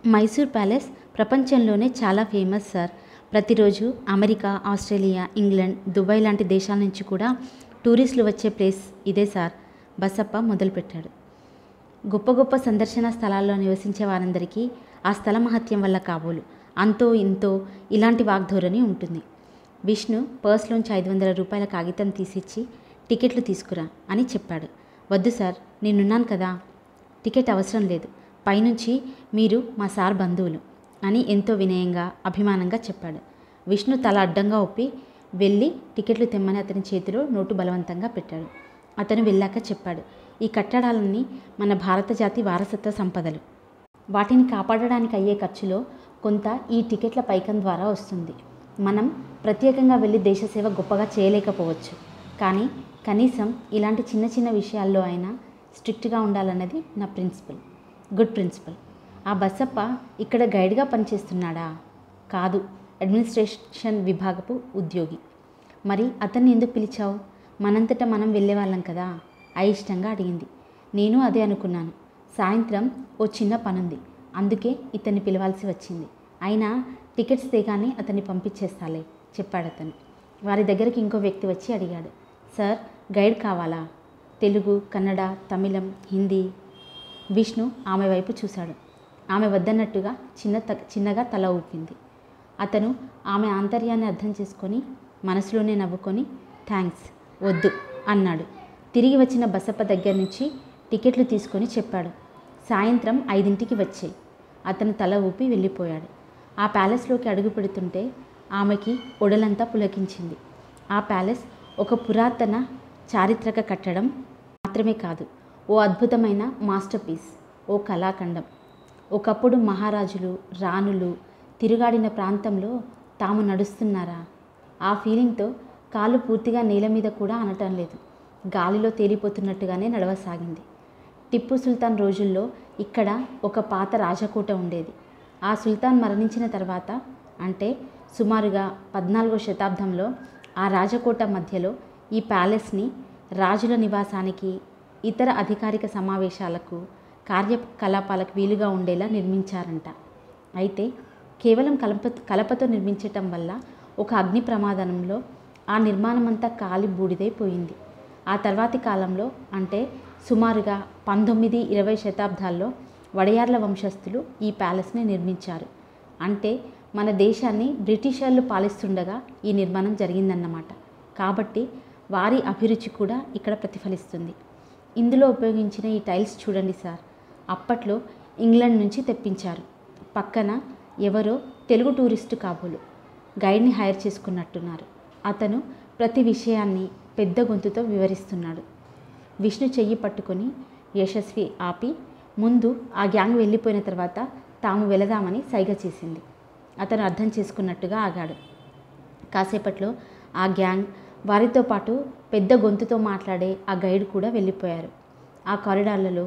Mysore palace ప్రపంచంలోనే చాలా famous sir. ప్రతిరోజు అమెరికా, ఆస్ట్రేలియా, ఇంగ్లాండ్, దుబాయ్ లాంటి దేశాల నుంచి కూడా టూరిస్టులు వచ్చే ప్లేస్ ఇదే సార్. బసప్ప మొదలుపెట్టాడు. గొప్ప గొప్ప సందర్శన స్థలాల్లో నివసించే వారందరికీ ఆ స్థల మహత్యం వల్ల కాబోలు అంతో ఇంతో ఇలాంటి వాగ్ధోరణి ఉంటుంది. విష్ణు పర్స్లోంచి 500 రూపాయల కాగితం తీసిచ్చి టికెట్లు తీసుకురా అని చెప్పాడు. వద్దు సార్, నేనున్నాను కదా, టికెట్ అవసరం లేదు, పైనుంచి మీరు మా సార్ బంధువులు అని ఎంతో వినయంగా అభిమానంగా చెప్పాడు. విష్ణు తల అడ్డంగా ఒప్పి వెళ్ళి టికెట్లు తెమ్మని అతని చేతిలో నోటు బలవంతంగా పెట్టాడు. అతను వెళ్ళాక చెప్పాడు, ఈ కట్టడాలన్నీ మన భారత జాతి వారసత్వ సంపదలు. వాటిని కాపాడడానికి అయ్యే ఖర్చులో కొంత ఈ టికెట్ల పైకం ద్వారా వస్తుంది. మనం ప్రత్యేకంగా వెళ్ళి దేశసేవ గొప్పగా చేయలేకపోవచ్చు, కానీ కనీసం ఇలాంటి చిన్న చిన్న విషయాల్లో అయినా స్ట్రిక్ట్గా ఉండాలన్నది నా ప్రిన్సిపల్. Good principal. ఆ బసప్ప ఇక్కడ గైడ్గా పనిచేస్తున్నాడా? కాదు, అడ్మినిస్ట్రేషన్ విభాగపు ఉద్యోగి. మరి అతన్ని ఎందుకు పిలిచావు? మనంతటా మనం వెళ్ళేవాళ్ళం కదా, అయిష్టంగా అడిగింది. నేను అదే అనుకున్నాను. సాయంత్రం ఓ చిన్న పనుంది, అందుకే ఇతన్ని పిలవాల్సి వచ్చింది. అయినా టికెట్స్ తెగానే అతన్ని పంపించేస్తాలే చెప్పాడతను. వారి దగ్గరికి ఇంకో వ్యక్తి వచ్చి అడిగాడు, సార్ గైడ్ కావాలా? తెలుగు, కన్నడ, తమిళం, హిందీ. విష్ణు ఆమె వైపు చూశాడు. ఆమె వద్దన్నట్టుగా చిన్నగా తల ఊపింది. అతను ఆమె ఆంతర్యాన్ని అర్థం చేసుకొని మనసులోనే నవ్వుకొని థ్యాంక్స్, వద్దు అన్నాడు. తిరిగి వచ్చిన బసప్ప దగ్గర నుంచి టికెట్లు తీసుకొని చెప్పాడు, సాయంత్రం 5ంటికి వచ్చాయి. అతను తల ఊపి వెళ్ళిపోయాడు. ఆ ప్యాలెస్లోకి అడుగు పెడుతుంటే ఆమెకి ఒడలంతా పులకించింది. ఆ ప్యాలెస్ ఒక పురాతన చారిత్రక కట్టడం మాత్రమే కాదు, ఓ అద్భుతమైన మాస్టర్ పీస్, ఓ కళాఖండం. ఒకప్పుడు మహారాజులు, రాణులు తిరుగాడిన ప్రాంతంలో తాము నడుస్తున్నారా? ఆ ఫీలింగ్తో కాలు పూర్తిగా నేల మీద కూడా అనటం లేదు, గాలిలో తేలిపోతున్నట్టుగానే నడవసాగింది. టిప్పు సుల్తాన్ రోజుల్లో ఇక్కడ ఒక పాత రాజకోట ఉండేది. ఆ సుల్తాన్ మరణించిన తర్వాత, అంటే సుమారుగా 14వ శతాబ్దంలో ఆ రాజకోట మధ్యలో ఈ ప్యాలెస్ని రాజుల నివాసానికి, ఇతర అధికారిక సమావేశాలకు, కార్యకలాపాలకు వీలుగా ఉండేలా నిర్మించారంట. అయితే కేవలం కలపతో నిర్మించటం వల్ల ఒక అగ్ని ప్రమాదంలో ఆ నిర్మాణమంతా కాలి బూడిదైపోయింది. ఆ తర్వాతి కాలంలో, అంటే సుమారుగా 19, 20 శతాబ్దాల్లో వడయార్ల వంశస్థులు ఈ ప్యాలెస్ని నిర్మించారు. అంటే మన దేశాన్ని బ్రిటిషర్లు పాలిస్తుండగా ఈ నిర్మాణం జరిగిందన్నమాట. కాబట్టి వారి అభిరుచి కూడా ఇక్కడ ప్రతిఫలిస్తుంది. ఇందులో ఉపయోగించిన ఈ టైల్స్ చూడండి సార్, అప్పట్లో ఇంగ్లాండ్ నుంచి తెప్పించారు. పక్కన ఎవరో తెలుగు టూరిస్టు కాబోలు గైడ్ని హైర్ చేసుకున్నట్టున్నారు. అతను ప్రతి విషయాన్ని పెద్ద గొంతుతో వివరిస్తున్నాడు. విష్ణు చెయ్యి పట్టుకొని యశస్వి ఆపి ముందు ఆ గ్యాంగ్ వెళ్ళిపోయిన తర్వాత తాము వెళదామని సైగ చేసింది. అతను అర్థం చేసుకున్నట్టుగా ఆగాడు. కాసేపట్లో ఆ గ్యాంగ్, వారితో పాటు పెద్ద గొంతుతో మాట్లాడే ఆ గైడ్ కూడా వెళ్ళిపోయారు. ఆ కారిడార్లలో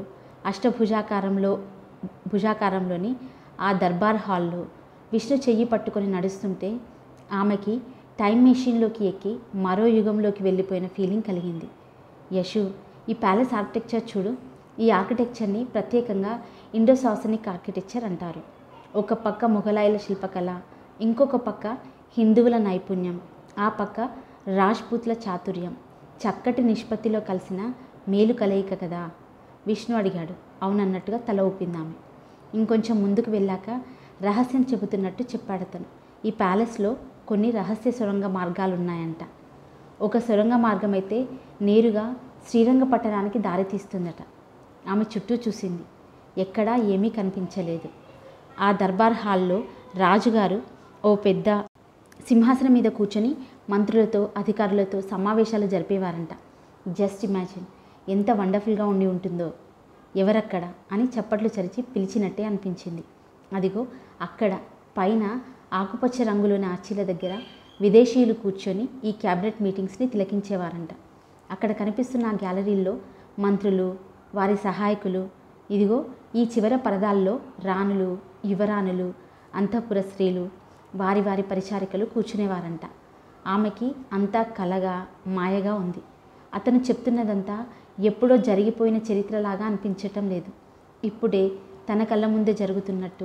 భుజాకారంలోని ఆ దర్బార్ హాల్లో విష్ణు చెయ్యి పట్టుకొని నడుస్తుంటే ఆమెకి టైం మెషిన్లోకి ఎక్కి మరో యుగంలోకి వెళ్ళిపోయిన ఫీలింగ్ కలిగింది. యశు, ఈ ప్యాలెస్ ఆర్కిటెక్చర్ చూడు. ఈ ఆర్కిటెక్చర్ని ప్రత్యేకంగా ఇండో సాసనిక్ ఆర్కిటెక్చర్ అంటారు. ఒక పక్క మొఘలాయుల శిల్పకళ, ఇంకొక పక్క హిందువుల నైపుణ్యం, ఆ పక్క రాజ్పూత్ల చాతుర్యం, చక్కటి నిష్పత్తిలో కలిసిన మేలు కలయిక కదా. విష్ణు అడిగాడు. అవునన్నట్టుగా తల ఊపిందామె. ఇంకొంచెం ముందుకు వెళ్ళాక రహస్యం చెబుతున్నట్టు చెప్పాడతను. ఈ ప్యాలెస్లో కొన్ని రహస్య సొరంగ మార్గాలున్నాయంట. ఒక సొరంగ మార్గం అయితే నేరుగా శ్రీరంగపట్టణానికి దారితీస్తుందట. ఆమె చుట్టూ చూసింది. ఎక్కడా ఏమీ కనిపించలేదు. ఆ దర్బార్ హాల్లో రాజుగారు ఓ పెద్ద సింహాసనం మీద కూర్చొని మంత్రులతో, అధికారులతో సమావేశాలు జరిపేవారంట. జస్ట్ ఇమాజిన్, ఎంత వండర్ఫుల్గా ఉండి ఉంటుందో. ఎవరక్కడ అని చప్పట్లు చరిచి పిలిచినట్టే అనిపించింది. అదిగో అక్కడ పైన ఆకుపచ్చ రంగులోని ఆర్చీల దగ్గర విదేశీయులు కూర్చొని ఈ క్యాబినెట్ మీటింగ్స్ని తిలకించేవారంట. అక్కడ కనిపిస్తున్న ఆ గ్యాలరీల్లో మంత్రులు, వారి సహాయకులు, ఇదిగో ఈ చివర పరదాల్లో రాణులు, యువరాణులు, అంతఃపుర స్త్రీలు, వారి వారి పరిచారికలు కూర్చునేవారంట. ఆమెకి అంతా కలగా, మాయగా ఉంది. అతను చెప్తున్నదంతా ఎప్పుడో జరిగిపోయిన చరిత్రలాగా అనిపించటం లేదు. ఇప్పుడే తన కళ్ళ ముందే జరుగుతున్నట్టు,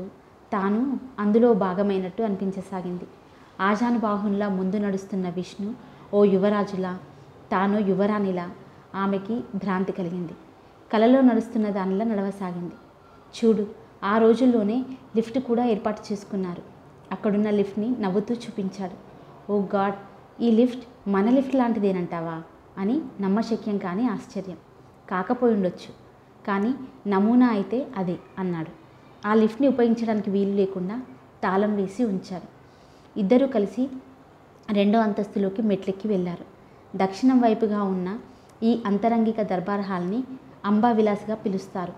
తాను అందులో భాగమైనట్టు అనిపించసాగింది. ఆజానుబాహునిలా ముందు నడుస్తున్న విష్ణు ఓ యువరాజులా, తాను యువరాణిలా ఆమెకి భ్రాంతి కలిగింది. కలలో నడుస్తున్న దానిలా నడవసాగింది. చూడు, ఆ రోజుల్లోనే లిఫ్ట్ కూడా ఏర్పాటు చేసుకున్నారు. అక్కడున్న లిఫ్ట్ని నవ్వుతూ చూపించాడు. ఓ గాడ్, ఈ లిఫ్ట్ మన లిఫ్ట్ లాంటిదేనంటావా అని నమ్మశక్యం కాని ఆశ్చర్యం. కాకపోయి ఉండొచ్చు, కానీ నమూనా అయితే అదే అన్నాడు. ఆ లిఫ్ట్ని ఉపయోగించడానికి వీలు లేకుండా తాళం వేసి ఉంచారు. ఇద్దరూ కలిసి 2వ అంతస్తులోకి మెట్లెక్కి వెళ్ళారు. దక్షిణం వైపుగా ఉన్న ఈ అంతరంగిక దర్బార్ హాల్ని అంబావిలాస్గా పిలుస్తారు.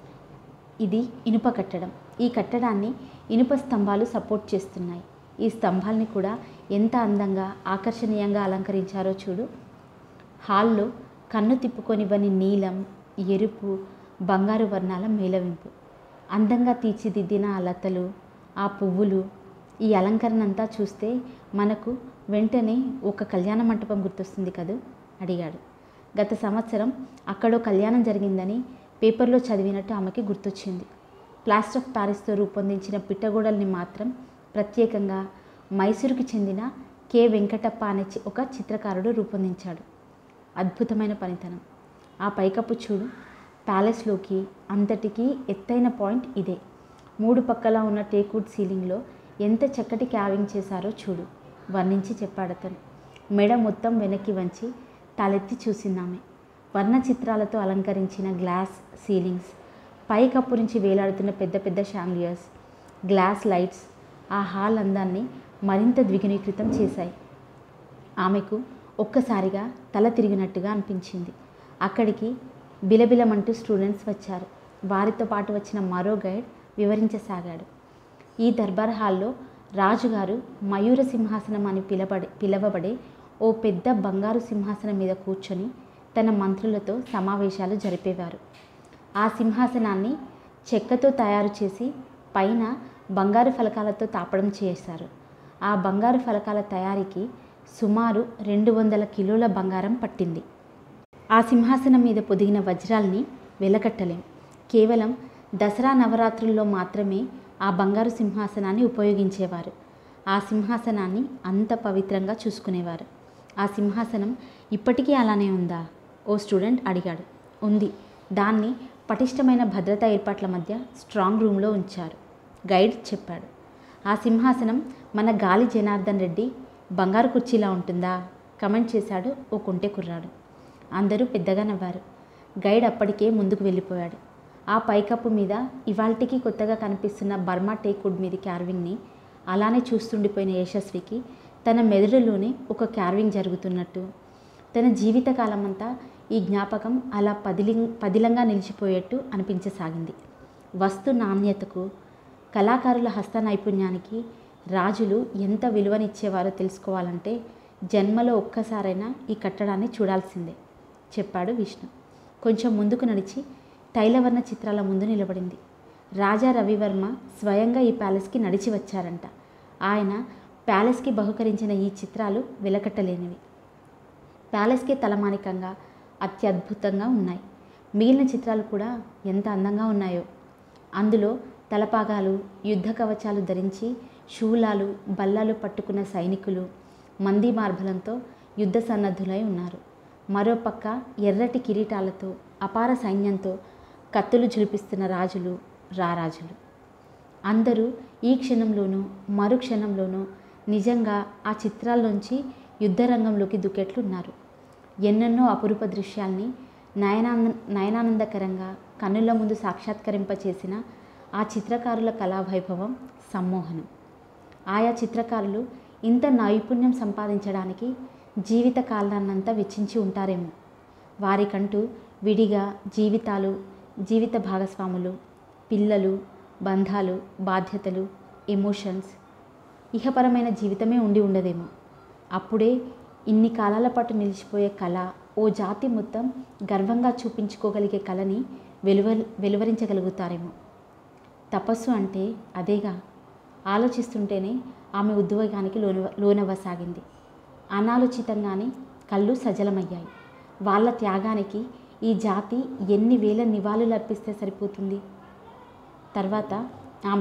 ఇది ఇనుప కట్టడం. ఈ కట్టడాన్ని ఇనుప స్తంభాలు సపోర్ట్ చేస్తున్నాయి. ఈ స్తంభాల్ని కూడా ఎంత అందంగా ఆకర్షణీయంగా అలంకరించారో చూడు. హాల్లో కన్ను తిప్పుకొనివ్వని నీలం, ఎరుపు, బంగారు వర్ణాల మేళవింపు. అందంగా తీర్చిదిద్దిన ఆ లతలు, ఆ పువ్వులు, ఈ అలంకరణ అంతా చూస్తే మనకు వెంటనే ఒక కళ్యాణ మంటపం గుర్తొస్తుంది కదూ అడిగాడు. గత సంవత్సరం అక్కడో కళ్యాణం జరిగిందని పేపర్లో చదివినట్టు ఆమెకి గుర్తొచ్చింది. ప్లాస్టర్ ఆఫ్ ప్యారిస్తో రూపొందించిన పిట్టగోడల్ని మాత్రం ప్రత్యేకంగా మైసూరుకి చెందిన కె వెంకటప్ప అనే ఒక చిత్రకారుడు రూపొందించాడు. అద్భుతమైన పనితనం. ఆ పైకప్పు చూడు, ప్యాలెస్లోకి అంతటికీ ఎత్తైన పాయింట్ ఇదే. 3 పక్కలా ఉన్న టేక్వుడ్ సీలింగ్లో ఎంత చక్కటి క్యావింగ్ చేశారో చూడు వర్ణించి చెప్పాడతను. మెడ మొత్తం వెనక్కి వంచి తలెత్తి చూసిందామె. వర్ణ చిత్రాలతో అలంకరించిన గ్లాస్ సీలింగ్స్, పైకప్పు నుంచి వేలాడుతున్న పెద్ద పెద్ద షాండియర్స్, గ్లాస్ లైట్స్ ఆ హాల్ అందాన్ని మరింత ద్విగుణీకృతం చేశాయి. ఆమెకు ఒక్కసారిగా తల తిరిగినట్టుగా అనిపించింది. అక్కడికి బిలబిలమంటూ స్టూడెంట్స్ వచ్చారు. వారితో పాటు వచ్చిన మరో గైడ్ వివరించసాగాడు. ఈ దర్బార్ హాల్లో రాజుగారు మయూర సింహాసనం అని పిలవబడే ఓ పెద్ద బంగారు సింహాసనం మీద కూర్చొని తన మంత్రులతో సమావేశాలు జరిపేవారు. ఆ సింహాసనాన్ని చెక్కతో తయారు చేసి పైన బంగారు ఫలకాలతో తాపడం చేశారు. ఆ బంగారు ఫలకాల తయారీకి సుమారు 200 కిలోల బంగారం పట్టింది. ఆ సింహాసనం మీద పొదిగిన వజ్రాల్ని వెలకట్టలేం. కేవలం దసరా నవరాత్రుల్లో మాత్రమే ఆ బంగారు సింహాసనాన్ని ఉపయోగించేవారు. ఆ సింహాసనాన్ని అంత పవిత్రంగా చూసుకునేవారు. ఆ సింహాసనం ఇప్పటికీ అలానే ఉందా? ఓ స్టూడెంట్ అడిగాడు. ఉంది. దాన్ని పటిష్టమైన భద్రతా ఏర్పాట్ల మధ్య స్ట్రాంగ్ రూమ్లో ఉంచారు, గైడ్ చెప్పాడు. ఆ సింహాసనం మన గాలి జనార్దన్ రెడ్డి బంగారు కుర్చీలా ఉంటుందా? కమెంట్ చేశాడు ఓ కుంటె కుర్రాడు. అందరూ పెద్దగా నవ్వారు. గైడ్ అప్పటికే ముందుకు వెళ్ళిపోయాడు. ఆ పైకప్పు మీద ఇవాల్టికి కొత్తగా కనిపిస్తున్న బర్మా టేక్వుడ్ మీది క్యార్వింగ్ని అలానే చూస్తుండిపోయిన యశస్వికి తన మెదడులోనే ఒక క్యార్వింగ్ జరుగుతున్నట్టు, తన జీవితకాలమంతా ఈ జ్ఞాపకం అలా పదిలంగా నిలిచిపోయేట్టు అనిపించసాగింది. వస్తు నాణ్యతకు, కళాకారుల హస్త నైపుణ్యానికి రాజులు ఎంత విలువనిచ్చేవారో తెలుసుకోవాలంటే జన్మలో ఒక్కసారైనా ఈ కట్టడాన్ని చూడాల్సిందే చెప్పాడు విష్ణు. కొంచెం ముందుకు నడిచి తైలవర్ణ చిత్రాల ముందు నిలబడింది. రాజా రవివర్మ స్వయంగా ఈ ప్యాలెస్కి నడిచి వచ్చారంట. ఆయన ప్యాలెస్కి బహుకరించిన ఈ చిత్రాలు వెలకట్టలేనివి. ప్యాలెస్కి తలమానికంగా అత్యద్భుతంగా ఉన్నాయి. మిగిలిన చిత్రాలు కూడా ఎంత అందంగా ఉన్నాయో. అందులో తలపాగాలు, యుద్ధ కవచాలు ధరించి శూలాలు, బల్లాలు పట్టుకున్న సైనికులు మంది మార్బలంతో యుద్ధ సన్నద్ధులై ఉన్నారు. మరోపక్క ఎర్రటి కిరీటాలతో అపార సైన్యంతో కత్తులు ఝులిపిస్తున్న రాజులు, రారాజులు అందరూ ఈ క్షణంలోనూ మరు క్షణంలోనూ నిజంగా ఆ చిత్రాల్లోంచి యుద్ధరంగంలోకి దుక్కెట్లున్నారు. ఎన్నెన్నో అపురూప దృశ్యాల్ని నయనానందకరంగా కన్నుల ముందు సాక్షాత్కరింపచేసిన ఆ చిత్రకారుల కళావైభవం సమ్మోహనం. ఆయా చిత్రకారులు ఇంత నైపుణ్యం సంపాదించడానికి జీవిత కాలాన్నంతా వెచ్చించి ఉంటారేమో. వారికంటూ విడిగా జీవితాలు, జీవిత భాగస్వాములు, పిల్లలు, బంధాలు, బాధ్యతలు, ఎమోషన్స్, ఇహపరమైన జీవితమే ఉండి ఉండదేమో. అప్పుడే ఇన్ని కాలాల పాటు నిలిచిపోయే కళ, ఓ జాతి మొత్తం గర్వంగా చూపించుకోగలిగే కళని వెలువరించగలుగుతారేమో. తపస్సు అంటే అదేగా. ఆలోచిస్తుంటేనే ఆమె ఉద్వేగానికి లోనవ్వసాగింది. అనాలోచితంగానే కళ్ళు సజలమయ్యాయి. వాళ్ళ త్యాగానికి ఈ జాతి ఎన్ని వేల నివాళులు అర్పిస్తే సరిపోతుంది? తర్వాత ఆమెని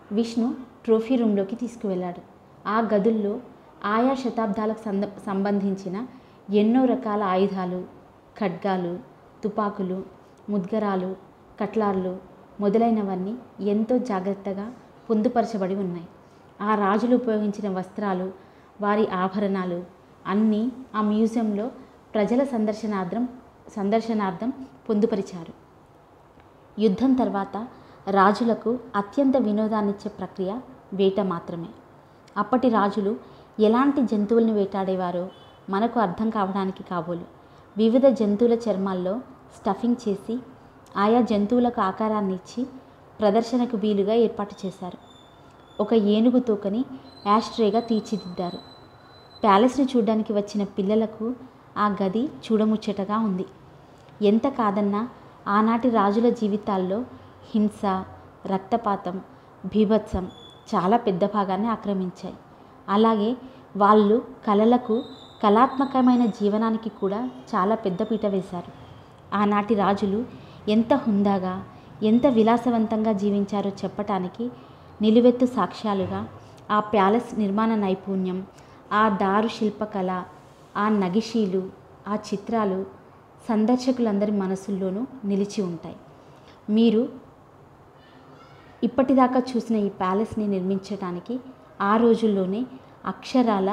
విష్ణు ట్రోఫీ రూమ్లోకి తీసుకువెళ్ళాడు. ఆ గదుల్లో ఆయా శతాబ్దాలకు సంబంధించిన ఎన్నో రకాల ఆయుధాలు, ఖడ్గాలు, తుపాకులు, ముద్గరాలు, కట్లార్లు మొదలైనవన్నీ ఎంతో జాగ్రత్తగా పొందుపరచబడి ఉన్నాయి. ఆ రాజులు ఉపయోగించిన వస్త్రాలు, వారి ఆభరణాలు అన్నీ ఆ మ్యూజియంలో ప్రజల సందర్శనార్థం పొందుపరిచారు. యుద్ధం తర్వాత రాజులకు అత్యంత వినోదాన్నిచ్చే ప్రక్రియ వేట మాత్రమే. అప్పటి రాజులు ఎలాంటి జంతువుల్ని వేటాడేవారో మనకు అర్థం కావడానికి కాబోలు వివిధ జంతువుల చర్మాల్లో స్టఫింగ్ చేసి ఆయా జంతువులకు ఆకారాన్ని ఇచ్చి ప్రదర్శనకు వీలుగా ఏర్పాటు చేశారు. ఒక ఏనుగు తోకని యాష్ట్రేగా తీర్చిదిద్దారు. ప్యాలెస్ని చూడడానికి వచ్చిన పిల్లలకు ఆ గది చూడముచ్చటగా ఉంది. ఎంత కాదన్నా ఆనాటి రాజుల జీవితాల్లో హింస, రక్తపాతం, బీభత్సం చాలా పెద్ద భాగాన్ని ఆక్రమించాయి. అలాగే వాళ్ళు కళలకు, కళాత్మకమైన జీవనానికి కూడా చాలా పెద్దపీట వేశారు. ఆనాటి రాజులు ఎంత హుందాగా, ఎంత విలాసవంతంగా జీవించారో చెప్పటానికి నిలువెత్తు సాక్ష్యాలుగా ఆ ప్యాలెస్ నిర్మాణ నైపుణ్యం, ఆ దారు శిల్పకళ, ఆ నగిషీలు, ఆ చిత్రాలు సందర్శకులందరి మనసుల్లోనూ నిలిచి ఉంటాయి. మీరు ఇప్పటిదాకా చూసిన ఈ ప్యాలెస్ని నిర్మించడానికి ఆ రోజుల్లోనే అక్షరాల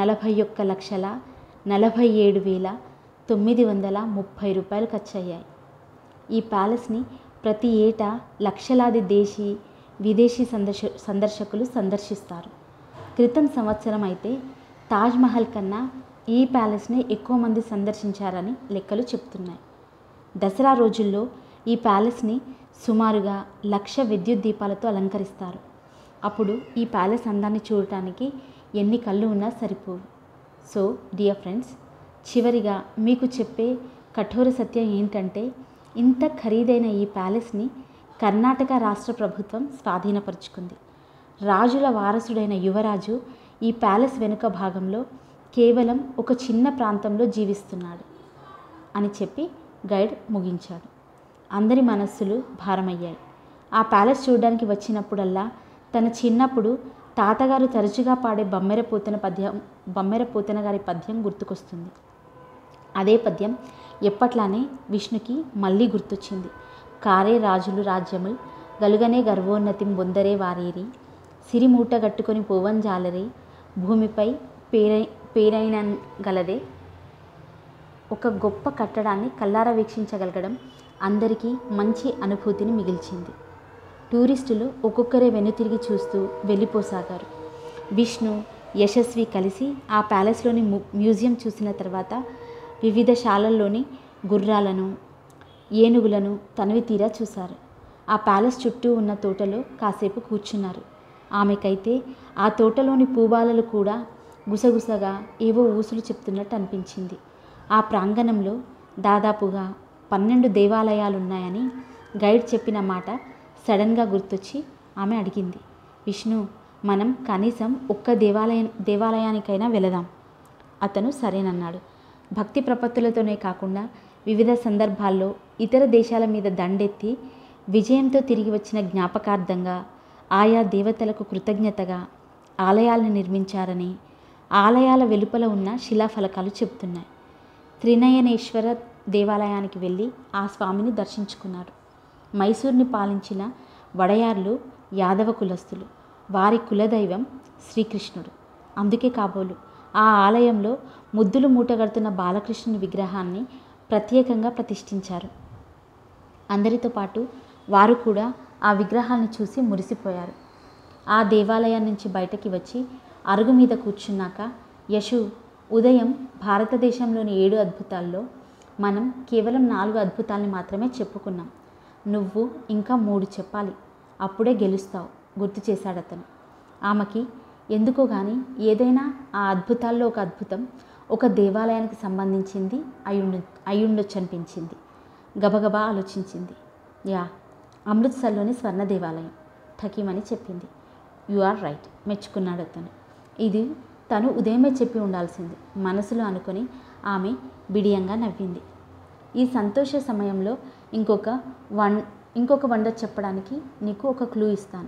41,47,930 రూపాయలు ఖర్చయ్యాయి. ఈ ప్యాలెస్ని ప్రతి ఏటా లక్షలాది దేశీ, విదేశీ సందర్శకులు సందర్శిస్తారు. క్రితం సంవత్సరం అయితే తాజ్మహల్ కన్నా ఈ ప్యాలెస్ని ఎక్కువ మంది సందర్శించారని లెక్కలు చెప్తున్నాయి. దసరా రోజుల్లో ఈ ప్యాలెస్ని సుమారుగా 1,00,000 విద్యుత్ దీపాలతో అలంకరిస్తారు. అప్పుడు ఈ ప్యాలెస్ అందాన్ని చూడటానికి ఎన్ని కళ్ళు ఉన్నా సరిపోవు. సో డియర్ ఫ్రెండ్స్, చివరిగా మీకు చెప్పే కఠోర సత్యం ఏంటంటే, ఇంత ఖరీదైన ఈ ప్యాలెస్ని కర్ణాటక రాష్ట్ర ప్రభుత్వం స్వాధీనపరుచుకుంది. రాజుల వారసుడైన యువరాజు ఈ ప్యాలెస్ వెనుక భాగంలో కేవలం ఒక చిన్న ప్రాంతంలో జీవిస్తున్నాడు అని చెప్పి గైడ్ ముగించాడు. అందరి మనస్సులు భారమయ్యాయి. ఆ ప్యాలెస్ చూడడానికి వచ్చినప్పుడల్లా తన చిన్నప్పుడు తాతగారు తరచుగా పాడే బమ్మెరపోతన గారి పద్యం గుర్తుకొస్తుంది. అదే పద్యం ఎప్పట్లానే విష్ణుకి మళ్ళీ గుర్తొచ్చింది. కారే రాజులు రాజ్యముల్ గలుగనే గర్వోన్నతిం బొందరే వారేరి సిరిమూట గట్టుకొని పోవం జాలరే భూమిపై పేరైన గలదే. ఒక గొప్ప కట్టడాన్ని కల్లారా వీక్షించగలగడం అందరికీ మంచి అనుభూతిని మిగిల్చింది. టూరిస్టులు ఒక్కొక్కరే వెనుతిరిగి చూస్తూ వెళ్ళిపోసాగారు. విష్ణు, యశస్వి కలిసి ఆ ప్యాలెస్లోని మ్యూజియం చూసిన తర్వాత వివిధ శాలల్లోని గుర్రాలను, ఏనుగులను తనివి తీరా చూశారు. ఆ ప్యాలెస్ చుట్టూ ఉన్న తోటలో కాసేపు కూర్చున్నారు. ఆమెకైతే ఆ తోటలోని పూబాలలు కూడా గుసగుసగా ఏవో ఊసులు చెప్తున్నట్టు అనిపించింది. ఆ ప్రాంగణంలో దాదాపుగా 12 దేవాలయాలున్నాయని గైడ్ చెప్పిన మాట సడన్గా గుర్తొచ్చి ఆమె అడిగింది, విష్ణు, మనం కనీసం ఒక్క దేవాలయానికైనా వెళదాం. అతను సరేనన్నాడు. భక్తి ప్రపత్తులతోనే కాకుండా వివిధ సందర్భాల్లో ఇతర దేశాల మీద దండెత్తి విజయంతో తిరిగి వచ్చిన జ్ఞాపకార్థంగా ఆయా దేవతలకు కృతజ్ఞతగా ఆలయాలను నిర్మించారని ఆలయాల వెలుపల ఉన్న శిలాఫలకాలు చెబుతున్నాయి. త్రినయనేశ్వర దేవాలయానికి వెళ్ళి ఆ స్వామిని దర్శించుకున్నారు. మైసూర్ని పాలించిన వడయార్లు యాదవ కులస్తులు. వారి కులదైవం శ్రీకృష్ణుడు. అందుకే కాబోలు ఆ ఆలయంలో ముద్దులు మూటగడుతున్న బాలకృష్ణుని విగ్రహాన్ని ప్రత్యేకంగా ప్రతిష్ఠించారు. అందరితో పాటు వారు కూడా ఆ విగ్రహాన్ని చూసి మురిసిపోయారు. ఆ దేవాలయం నుంచి బయటకి వచ్చి అరుగు మీద కూర్చున్నాక, యశు, ఉదయం భారతదేశంలోని 7 అద్భుతాల్లో మనం కేవలం 4 అద్భుతాలని మాత్రమే చెప్పుకున్నాం. నువ్వు ఇంకా 3 చెప్పాలి, అప్పుడే గెలుస్తావు, గుర్తు చేశాడతను. ఆమెకి ఎందుకో కానీ ఏదైనా ఆ అద్భుతాల్లో ఒక అద్భుతం ఒక దేవాలయానికి సంబంధించింది అయ్యుండొచ్చు అనిపించింది. గబగబా ఆలోచించింది. అమృత్సర్లోని స్వర్ణ దేవాలయం ఠకీమని చెప్పింది. యు ఆర్ రైట్, మెచ్చుకున్నాడు అతను. ఇది తను ఉదయమే చెప్పి ఉండాల్సింది మనసులో అనుకొని ఆమె బిడియంగా నవ్వింది. ఈ సంతోష సమయంలో ఇంకొక వండర్ చెప్పడానికి నీకు ఒక క్లూ ఇస్తాను.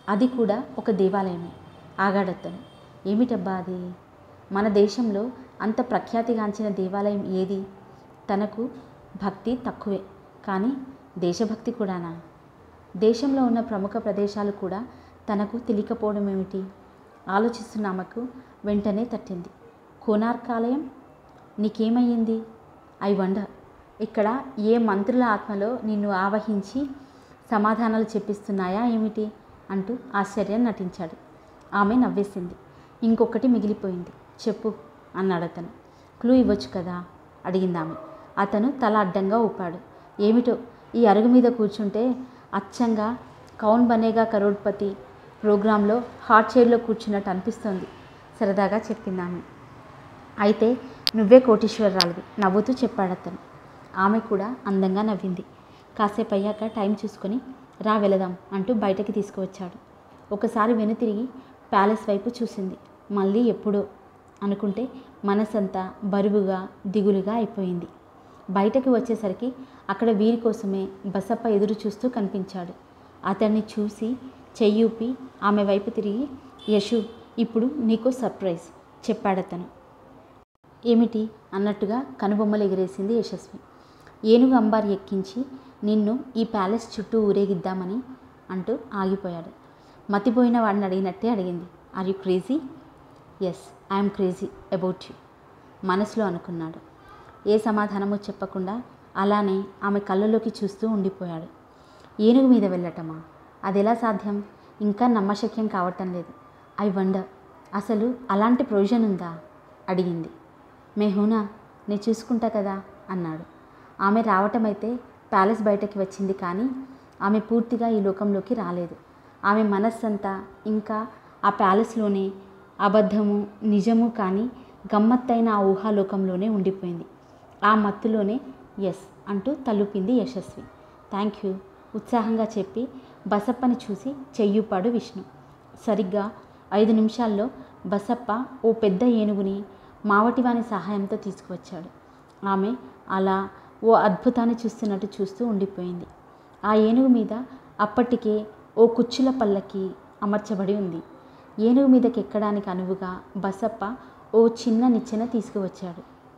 అది కూడా ఒక దేవాలయమే. ఆగాడతను. ఏమిటబ్బా అది? మన దేశంలో అంత ప్రఖ్యాతిగాంచిన దేవాలయం ఏది? తనకు భక్తి తక్కువే, కానీ దేశభక్తి కూడానా? దేశంలో ఉన్న ప్రముఖ ప్రదేశాలు కూడా తనకు తెలియకపోవడం ఏమిటి? ఆలోచిస్తున్న ఆమెకు వెంటనే తట్టింది. కోనార్కాలయం? నీకేమయ్యింది? I wonder. ఇక్కడ ఏ మంత్రుల ఆత్మలో నిన్ను ఆవహించి సమాధానాలు చెప్పిస్తున్నాయా ఏమిటి అంటూ ఆశ్చర్యం నటించాడు. ఆమె నవ్వేసింది. ఇంకొకటి మిగిలిపోయింది, చెప్పు అన్నాడు అతను. క్లూ ఇవ్వచ్చు కదా అడిగింది ఆమె. అతను తల అడ్డంగా ఊపాడు. ఏమిటో, ఈ అరుగు మీద కూర్చుంటే అచ్చంగా కౌన్ బనేగా కరోడ్పతి ప్రోగ్రాంలో హాట్ చైర్లో కూర్చున్నట్టు అనిపిస్తోంది సరదాగా చెప్పింది ఆమె. అయితే నువ్వే కోటీశ్వరరాలివి నవ్వుతూ చెప్పాడు అతను. ఆమె కూడా అందంగా నవ్వింది. కాసేపు అయ్యాక టైం చూసుకొని రా వెళదాం అంటూ బయటకి తీసుకువచ్చాడు. ఒకసారి వెనుతిరిగి ప్యాలెస్ వైపు చూసింది. మళ్ళీ ఎప్పుడో అనుకుంటే మనసంతా బరువుగా దిగులుగా అయిపోయింది. బయటకు వచ్చేసరికి అక్కడ వీరి కోసమే బసప్ప ఎదురు చూస్తూ కనిపించాడు. అతన్ని చూసి చెయ్యూపి ఆమె వైపు తిరిగి, యశు, ఇప్పుడు నీకు సర్ప్రైజ్ చెప్పాడతను. ఏమిటి అన్నట్టుగా కనుబొమ్మలు ఎగిరేసింది యశస్వి. ఏనుగు అంబారి ఎక్కించి నిన్ను ఈ ప్యాలెస్ చుట్టూ ఊరేగిద్దామని అంటూ ఆగిపోయాడు. మతిపోయిన వాడిని అడిగినట్టే అడిగింది. Are you crazy? Yes, I'm crazy about you మనసులో అనుకున్నాడు. ఏ సమాధానమూ చెప్పకుండా అలానే ఆమె కళ్ళలోకి చూస్తూ ఉండిపోయాడు. ఏనుగు మీద వెళ్ళటమా? అది ఎలా సాధ్యం? ఇంకా నమ్మశక్యం కావటం లేదు. ఐ వండర్, అసలు అలాంటి ప్రొవిజన్ ఉందా అడిగింది. మేహూనా, నేను చూసుకుంటా కదా అన్నాడు. ఆమె రావటమైతే ప్యాలెస్ బయటకి వచ్చింది, కానీ ఆమె పూర్తిగా ఈ లోకంలోకి రాలేదు. ఆమె మనస్సంతా ఇంకా ఆ ప్యాలెస్లోనే, అబద్ధము నిజము కానీ గమ్మత్తైన ఆ ఊహాలోకంలోనే ఉండిపోయింది. ఆ మత్తులోనే ఎస్ అంటూ తలుపింది యశస్వి. థ్యాంక్ యూ ఉత్సాహంగా చెప్పి బసప్పని చూసి చెయ్యూపాడు విష్ణు. సరిగ్గా 5 నిమిషాల్లో బసప్ప ఓ పెద్ద ఏనుగుని మావటివాని సహాయంతో తీసుకువచ్చాడు. ఆమె అలా ఓ అద్భుతాన్ని చూస్తున్నట్టు చూస్తూ ఉండిపోయింది. ఆ ఏనుగు మీద అప్పటికే ఓ కుచ్చుల పల్లకి అమర్చబడి ఉంది. ఏనుగు మీదకి ఎక్కడానికి అనువుగా బసప్ప ఓ చిన్న నిచ్చెన తీసుకువచ్చాడు.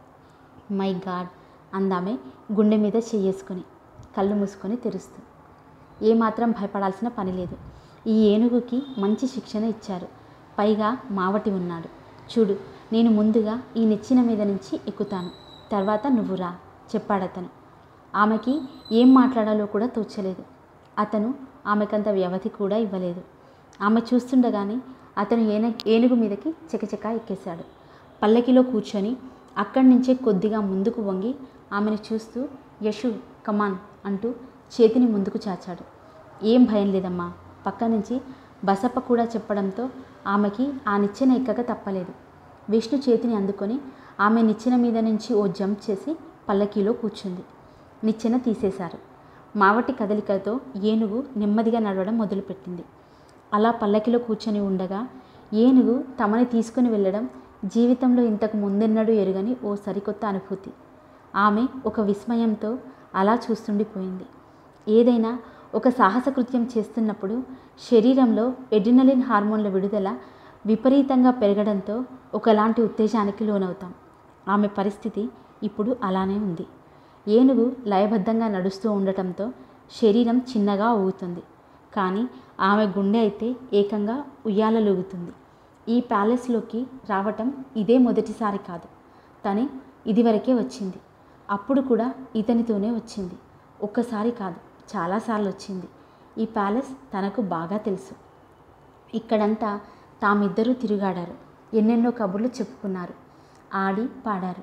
మై గాడ్ అందామె గుండె మీద చెయ్యేసుకొని కళ్ళు మూసుకొని తెరుస్తూ. ఏమాత్రం భయపడాల్సిన పని లేదు. ఈ ఏనుగుకి మంచి శిక్షణ ఇచ్చారు. పైగా మావటి ఉన్నాడు. చూడు, నేను ముందుగా ఈ నిచ్చెన మీద నుంచి ఎక్కుతాను, తర్వాత నువ్వు రా చెప్పాడతను. ఆమెకి ఏం మాట్లాడాలో కూడా తోచలేదు. అతను ఆమెకంత వ్యవధి కూడా ఇవ్వలేదు. ఆమె చూస్తుండగానే అతను ఏనుగు మీదకి చకచకా ఎక్కేశాడు. పల్లకిలో కూర్చొని అక్కడి నుంచే కొద్దిగా ముందుకు వంగి ఆమెను చూస్తూ, యశు కమాన్ అంటూ చేతిని ముందుకు చాచాడు. ఏం భయం లేదమ్మా పక్క నుంచి బసప్ప కూడా చెప్పడంతో ఆమెకి ఆ నిచ్చెన ఎక్కక తప్పలేదు. విష్ణు చేతిని అందుకొని ఆమె నిచ్చెన మీద నుంచి ఓ జంప్ చేసి పల్లకీలో కూర్చుంది. నిచ్చెన తీసేశారు. మావటి కదలికతో ఏనుగు నెమ్మదిగా నడవడం మొదలుపెట్టింది. అలా పల్లకిలో కూర్చొని ఉండగా ఏనుగు తమని తీసుకుని వెళ్ళడం జీవితంలో ఇంతకు ముందెన్నడూ ఎరుగని ఓ సరికొత్త అనుభూతి. ఆమె ఒక విస్మయంతో అలా చూస్తుండిపోయింది. ఏదైనా ఒక సాహసకృత్యం చేస్తున్నప్పుడు శరీరంలో ఎడ్రినలిన్ హార్మోన్ల విడుదల విపరీతంగా పెరగడంతో ఒకలాంటి ఉత్తేజానికి లోనవుతాం. ఆమె పరిస్థితి ఇప్పుడు అలానే ఉంది. ఏనుగు లయబద్ధంగా నడుస్తూ ఉండటంతో శరీరం చిన్నగా ఊగుతుంది, కానీ ఆమె గుండె అయితే ఏకంగా ఉయ్యాలలూగుతుంది. ఈ ప్యాలెస్లోకి రావటం ఇదే మొదటిసారి కాదు. తను ఇదివరకే వచ్చింది. అప్పుడు కూడా ఇతనితోనే వచ్చింది. ఒక్కసారి కాదు, చాలాసార్లు వచ్చింది. ఈ ప్యాలెస్ తనకు బాగా తెలుసు. ఇక్కడంతా తామిద్దరూ తిరుగాడారు. ఎన్నెన్నో కబుర్లు చెప్పుకున్నారు, ఆడి పాడారు.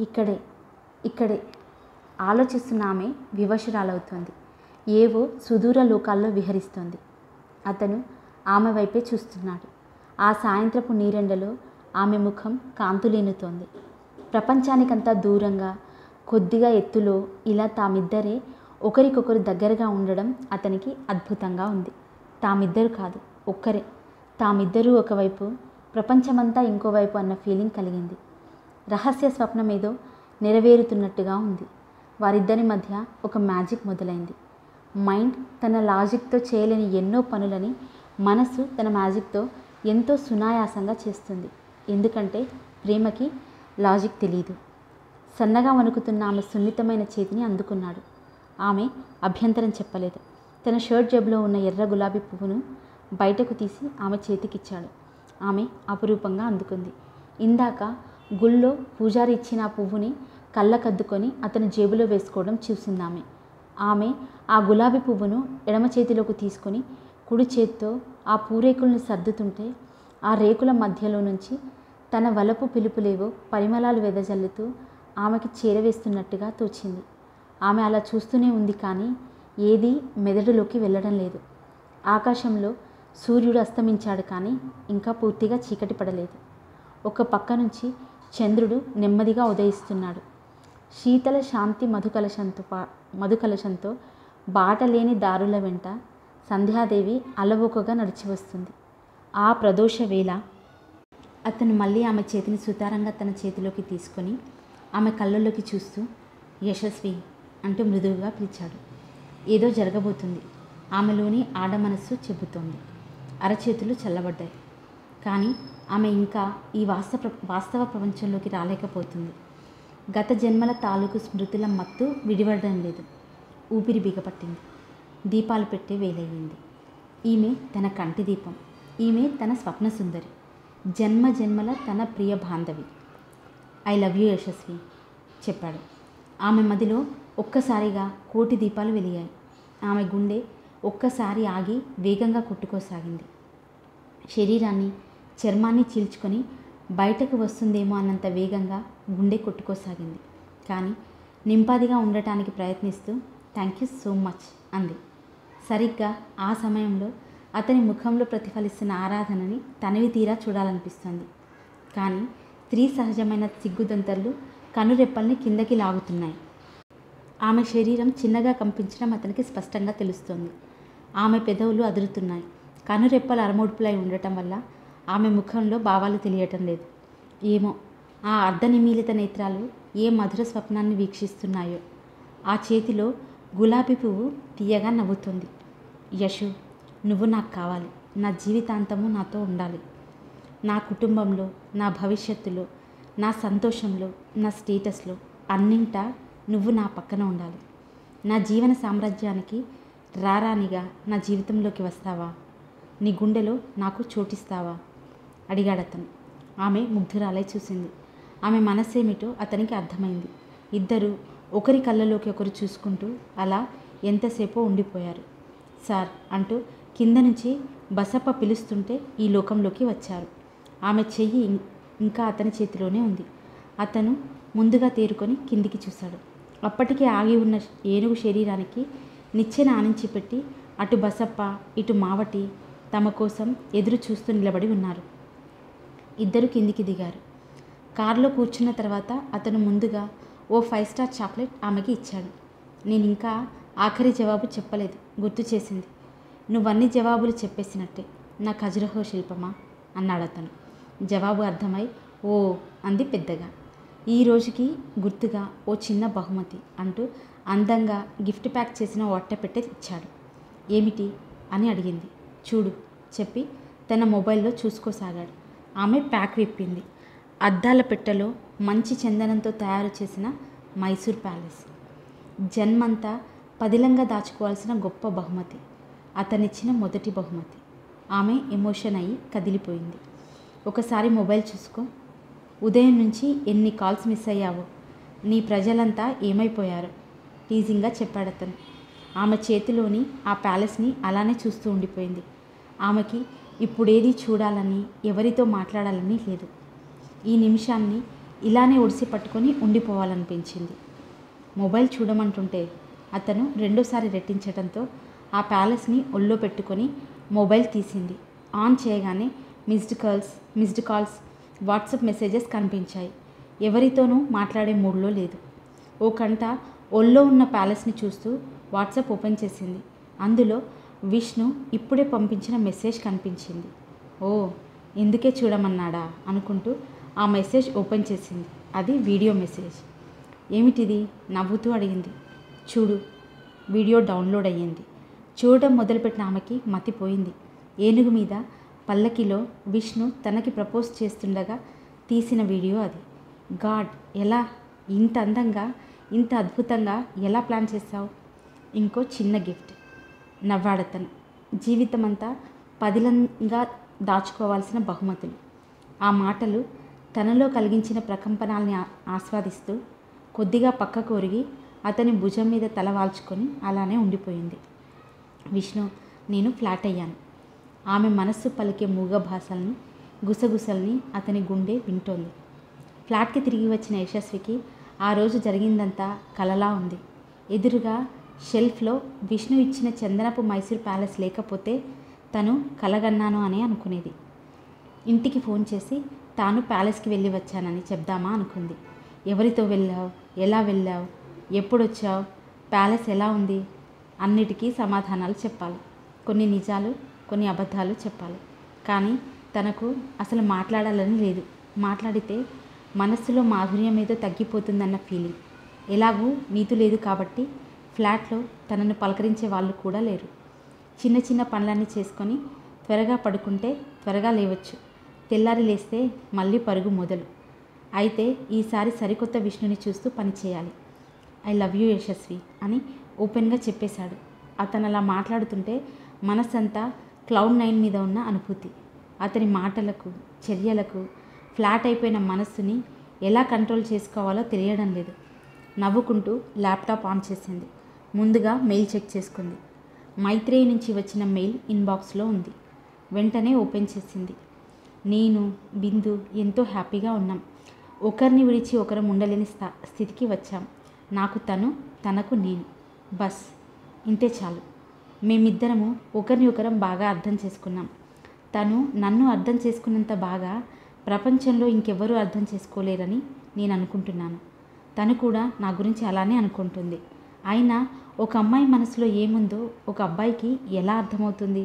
ఇక్కడే ఆలోచిస్తున్న ఆమె వివశురాలవుతోంది. ఏవో సుదూర లోకాల్లో విహరిస్తోంది. అతను ఆమె వైపే చూస్తున్నాడు. ఆ సాయంత్రపు నీరెండలో ఆమె ముఖం కాంతులేనుతోంది. ప్రపంచానికంతా దూరంగా కొద్దిగా ఎత్తులో ఇలా తామిద్దరే ఒకరికొకరు దగ్గరగా ఉండడం అతనికి అద్భుతంగా ఉంది. తామిద్దరు కాదు, ఒక్కరే. తామిద్దరూ ఒకవైపు, ప్రపంచమంతా ఇంకోవైపు అన్న ఫీలింగ్ కలిగింది. రహస్య స్వప్నమేదో నెరవేరుతున్నట్టుగా ఉంది. వారిద్దరి మధ్య ఒక మ్యాజిక్ మొదలైంది. మైండ్ తన లాజిక్తో చేయలేని ఎన్నో పనులని మనసు తన మ్యాజిక్తో ఎంతో సునాయాసంగా చేస్తుంది. ఎందుకంటే ప్రేమకి లాజిక్ తెలియదు. సన్నగా వణుకుతున్న ఆమె సున్నితమైన చేతిని అందుకున్నాడు. ఆమె అభ్యంతరం చెప్పలేదు. తన షర్ట్ జేబులో ఉన్న ఎర్ర గులాబీ పువ్వును బయటకు తీసి ఆమె చేతికిచ్చాడు. ఆమె అపురూపంగా అందుకుంది. ఇందాక గుళ్ళో పూజారి ఇచ్చిన ఆ పువ్వుని కళ్ళకద్దుకొని అతను జేబులో వేసుకోవడం చూసిందామె. ఆమె ఆ గులాబీ పువ్వును ఎడమ చేతిలోకి తీసుకొని కుడి చేత్తో ఆ పూరేకులను సర్దుతుంటే ఆ రేకుల మధ్యలో నుంచి తన వలపు పిలుపులేవో పరిమళాలు వెదజల్లుతూ ఆమెకి చేరవేస్తున్నట్టుగా తోచింది. ఆమె అలా చూస్తూనే ఉంది, కానీ ఏదీ మెదడులోకి వెళ్ళడం లేదు. ఆకాశంలో సూర్యుడు అస్తమించాడు, కానీ ఇంకా పూర్తిగా చీకటి పడలేదు. ఒక పక్క నుంచి చంద్రుడు నెమ్మదిగా ఉదయిస్తున్నాడు. శీతల శాంతి మధుకలశంతో బాటలేని దారుల వెంట సంధ్యాదేవి అలవోకగా నడిచి వస్తుంది. ఆ ప్రదోష వేళ అతను మళ్ళీ ఆమె చేతిని సుతారంగా తన చేతిలోకి తీసుకొని ఆమె కళ్ళల్లోకి చూస్తూ యశస్వి అంటూ మృదువుగా పిలిచాడు. ఏదో జరగబోతుంది. ఆమెలోని ఆడ మనస్సు చెబుతోంది. అరచేతులు చల్లబడ్డాయి. కానీ ఆమె ఇంకా ఈ వాస్తవ ప్రపంచంలోకి రాలేకపోతుంది. గత జన్మల తాలూకు స్మృతుల మత్తు విడివడడం లేదు. ఊపిరి బిగపట్టింది. దీపాలు పెట్టే వేలయ్యింది. ఈమె తన కంటి దీపం. ఈమె తన స్వప్న సుందరి. జన్మ జన్మల తన ప్రియ బాంధవి. ఐ లవ్ యూ యశస్వి చెప్పాడు. ఆమె మదిలో ఒక్కసారిగా కోటి దీపాలు వెలిగాయి. ఆమె గుండె ఒక్కసారి ఆగి వేగంగా కొట్టుకోసాగింది. శరీరాన్ని చర్మాన్ని చీల్చుకొని బయటకు వస్తుందేమో అన్నంత వేగంగా గుండె కొట్టుకోసాగింది. కానీ నింపాదిగా ఉండటానికి ప్రయత్నిస్తూ థ్యాంక్ యూ సో మచ్ అంది. సరిగ్గా ఆ సమయంలో అతని ముఖంలో ప్రతిఫలిస్తున్న ఆరాధనని తనివి తీరా చూడాలనిపిస్తుంది. కానీ స్త్రీ సహజమైన సిగ్గుదంతర్లు కనురెప్పల్ని కిందకి లాగుతున్నాయి. ఆమె శరీరం చిన్నగా కంపించడం అతనికి స్పష్టంగా తెలుస్తోంది. ఆమె పెదవులు అదురుతున్నాయి. కనురెప్పలు అరమోడ్పులై ఉండటం వల్ల ఆమె ముఖంలో భావాలు తెలియటం లేదు. ఏమో ఆ అర్ధనిమీలిత నేత్రాలు ఏ మధుర స్వప్నాన్ని వీక్షిస్తున్నాయో. ఆ చేతిలో గులాబీ పువ్వు తీయగా నవ్వుతుంది. యశు, నువ్వు నాకు కావాలి. నా జీవితాంతము నాతో ఉండాలి. నా కుటుంబంలో, నా భవిష్యత్తులో, నా సంతోషంలో, నా స్టేటస్లో అన్నింటా నువ్వు నా పక్కన ఉండాలి. నా జీవన సామ్రాజ్యానికి రారానిగా నా జీవితంలోకి వస్తావా? నీ గుండెలో నాకు చోటిస్తావా అడిగాడతను. ఆమె ముగ్ధురాలై చూసింది. ఆమె మనస్సేమిటో అతనికి అర్థమైంది. ఇద్దరూ ఒకరి కళ్ళలోకి ఒకరు చూసుకుంటూ అలా ఎంతసేపో ఉండిపోయారు. సార్ అంటూ కింద నుంచి బసప్ప పిలుస్తుంటే ఈ లోకంలోకి వచ్చారు. ఆమె చెయ్యి ఇంకా అతని చేతిలోనే ఉంది. అతను ముందుగా తేరుకొని కిందికి చూశాడు. అప్పటికే ఆగి ఉన్న ఏనుగు శరీరానికి నిచ్చెన ఆనించి పెట్టి అటు బసప్ప ఇటు మావటి తమ కోసం ఎదురు చూస్తూ నిలబడి ఉన్నారు. ఇద్దరు కిందికి దిగారు. కారులో కూర్చున్న తర్వాత అతను ముందుగా ఓ 5 స్టార్ చాక్లెట్ ఆమెకి ఇచ్చాడు. నేను ఇంకా ఆఖరి జవాబు చెప్పలేదు, గుర్తు చేసింది. నువ్వన్నీ జవాబులు చెప్పేసినట్టే నా ఖజురహో శిల్పమా అన్నాడు అతను. జవాబు అర్థమై ఓ అంది పెద్దగా. ఈ రోజుకి గుర్తుగా ఓ చిన్న బహుమతి అంటూ అందంగా గిఫ్ట్ ప్యాక్ చేసిన వట్టపెట్టె ఇచ్చాడు. ఏమిటి అని అడిగింది. చూడు చెప్పి తన మొబైల్లో చూసుకోసాగాడు. ఆమె ప్యాక్ విప్పింది. అద్దాల పెట్టెలో మంచి చందనంతో తయారు చేసిన మైసూర్ ప్యాలెస్. జన్మంతా పదిలంగా దాచుకోవాల్సిన గొప్ప బహుమతి. అతనిచ్చిన మొదటి బహుమతి. ఆమె ఎమోషన్ అయ్యి కదిలిపోయింది. ఒకసారి మొబైల్ చూసుకో. ఉదయం నుంచి ఎన్ని కాల్స్ మిస్ అయ్యావో. నీ ప్రజలంతా ఏమైపోయారు టీజింగ్గా చెప్పాడతను. ఆమె చేతిలోని ఆ ప్యాలెస్ని అలానే చూస్తూ ఉండిపోయింది. ఆమెకి ఇప్పుడేది చూడాలని, ఎవరితో మాట్లాడాలని లేదు. ఈ నిమిషాన్ని ఇలానే ఒడిసి పట్టుకొని ఉండిపోవాలనిపించింది. మొబైల్ చూడమంటుంటే అతను రెండోసారి రెట్టించడంతో ఆ ప్యాలెస్ని ఒళ్ళో పెట్టుకొని మొబైల్ తీసింది. ఆన్ చేయగానే మిస్డ్ కాల్స్ వాట్సాప్ మెసేజెస్ కనిపించాయి. ఎవరితోనూ మాట్లాడే మూడ్లో లేదు. ఓ కంట ఒళ్ళో ఉన్న ప్యాలెస్ని చూస్తూ వాట్సాప్ ఓపెన్ చేసింది. అందులో విష్ణు ఇప్పుడే పంపించిన మెసేజ్ కనిపించింది. ఓ, ఎందుకే చూడమన్నాడా అనుకుంటూ ఆ మెసేజ్ ఓపెన్ చేసింది. అది వీడియో మెసేజ్. ఏమిటిది నవ్వుతూ అడిగింది. చూడు, వీడియో డౌన్లోడ్ అయ్యింది. చూడడం మొదలుపెట్టిన ఆమెకి మతిపోయింది. ఏనుగు మీద పల్లకిలో విష్ణు తనకి ప్రపోజ్ చేస్తుండగా తీసిన వీడియో అది. గాడ్, ఎలా ఇంత అందంగా ఇంత అద్భుతంగా ఎలా ప్లాన్ చేశావు? ఇంకో చిన్న గిఫ్ట్. నవ్వాడతను. జీవితమంతా పదిలంగా దాచుకోవాల్సిన బహుమతులు. ఆ మాటలు తనలో కలిగించిన ప్రకంపనాల్ని ఆస్వాదిస్తూ కొద్దిగా పక్కకు ఒరిగి అతని భుజం మీద తల వాల్చుకొని అలానే ఉండిపోయింది. విష్ణు, నేను ఫ్లాట్ అయ్యాను. ఆమె మనస్సు పలికే మూగ భాషల్ని, గుసగుసల్ని అతని గుండె వింటోంది. ఫ్లాట్కి తిరిగి వచ్చిన యశస్వికి ఆ రోజు జరిగిందంతా కలలా ఉంది. ఎదురుగా షెల్ఫ్లో విష్ణు ఇచ్చిన చందనపు మైసూర్ ప్యాలెస్ లేకపోతే తను కలగన్నాను అని అనుకునేది. ఇంటికి ఫోన్ చేసి తాను ప్యాలెస్కి వెళ్ళి వచ్చానని చెప్దామా అనుకుంది. ఎవరితో వెళ్ళావు? ఎలా వెళ్ళావు? ఎప్పుడొచ్చావు? ప్యాలెస్ ఎలా ఉంది? అన్నిటికీ సమాధానాలు చెప్పాలి. కొన్ని నిజాలు, కొన్ని అబద్ధాలు చెప్పాలి. కానీ తనకు అసలు మాట్లాడాలని లేదు. మాట్లాడితే మనస్సులో మాధుర్యం ఏదో తగ్గిపోతుందన్న ఫీలింగ్. ఎలాగూ నీతు లేదు కాబట్టి ఫ్లాట్లో తనను పలకరించే వాళ్ళు కూడా లేరు. చిన్న చిన్న పనులన్నీ చేసుకొని త్వరగా పడుకుంటే త్వరగా లేవచ్చు. తెల్లారి లేస్తే మళ్ళీ పరుగు మొదలు. అయితే ఈసారి సరికొత్త విష్ణుని చూస్తూ పనిచేయాలి. ఐ లవ్ యూ యశస్వి అని ఓపెన్గా చెప్పేశాడు. అతను అలా మాట్లాడుతుంటే మనసంతా క్లౌడ్9 మీద ఉన్న అనుభూతి. అతని మాటలకు, చర్యలకు ఫ్లాట్ అయిపోయిన మనస్సుని ఎలా కంట్రోల్ చేసుకోవాలో తెలియడం లేదు. నవ్వుకుంటూ ల్యాప్టాప్ ఆన్ చేసింది. ముందుగా మెయిల్ చెక్ చేసుకుంది. మైత్రేయి నుంచి వచ్చిన మెయిల్ ఇన్బాక్స్లో ఉంది. వెంటనే ఓపెన్ చేసింది. నేను, బిందు ఎంతో హ్యాపీగా ఉన్నాం. ఒకరిని విడిచి ఒకరం ఉండలేని స్థితికి వచ్చాం. నాకు తను, తనకు నేను. బస్ ఇంతే చాలు. మేమిద్దరము ఒకరిని ఒకరం బాగా అర్థం చేసుకున్నాం. తను నన్ను అర్థం చేసుకున్నంత బాగా ప్రపంచంలో ఇంకెవ్వరూ అర్థం చేసుకోలేరని నేను అనుకుంటున్నాను. తను కూడా నా గురించి అలానే అనుకుంటుంది. అయినా ఒక అమ్మాయి మనసులో ఏముందో ఒక అబ్బాయికి ఎలా అర్థమవుతుంది?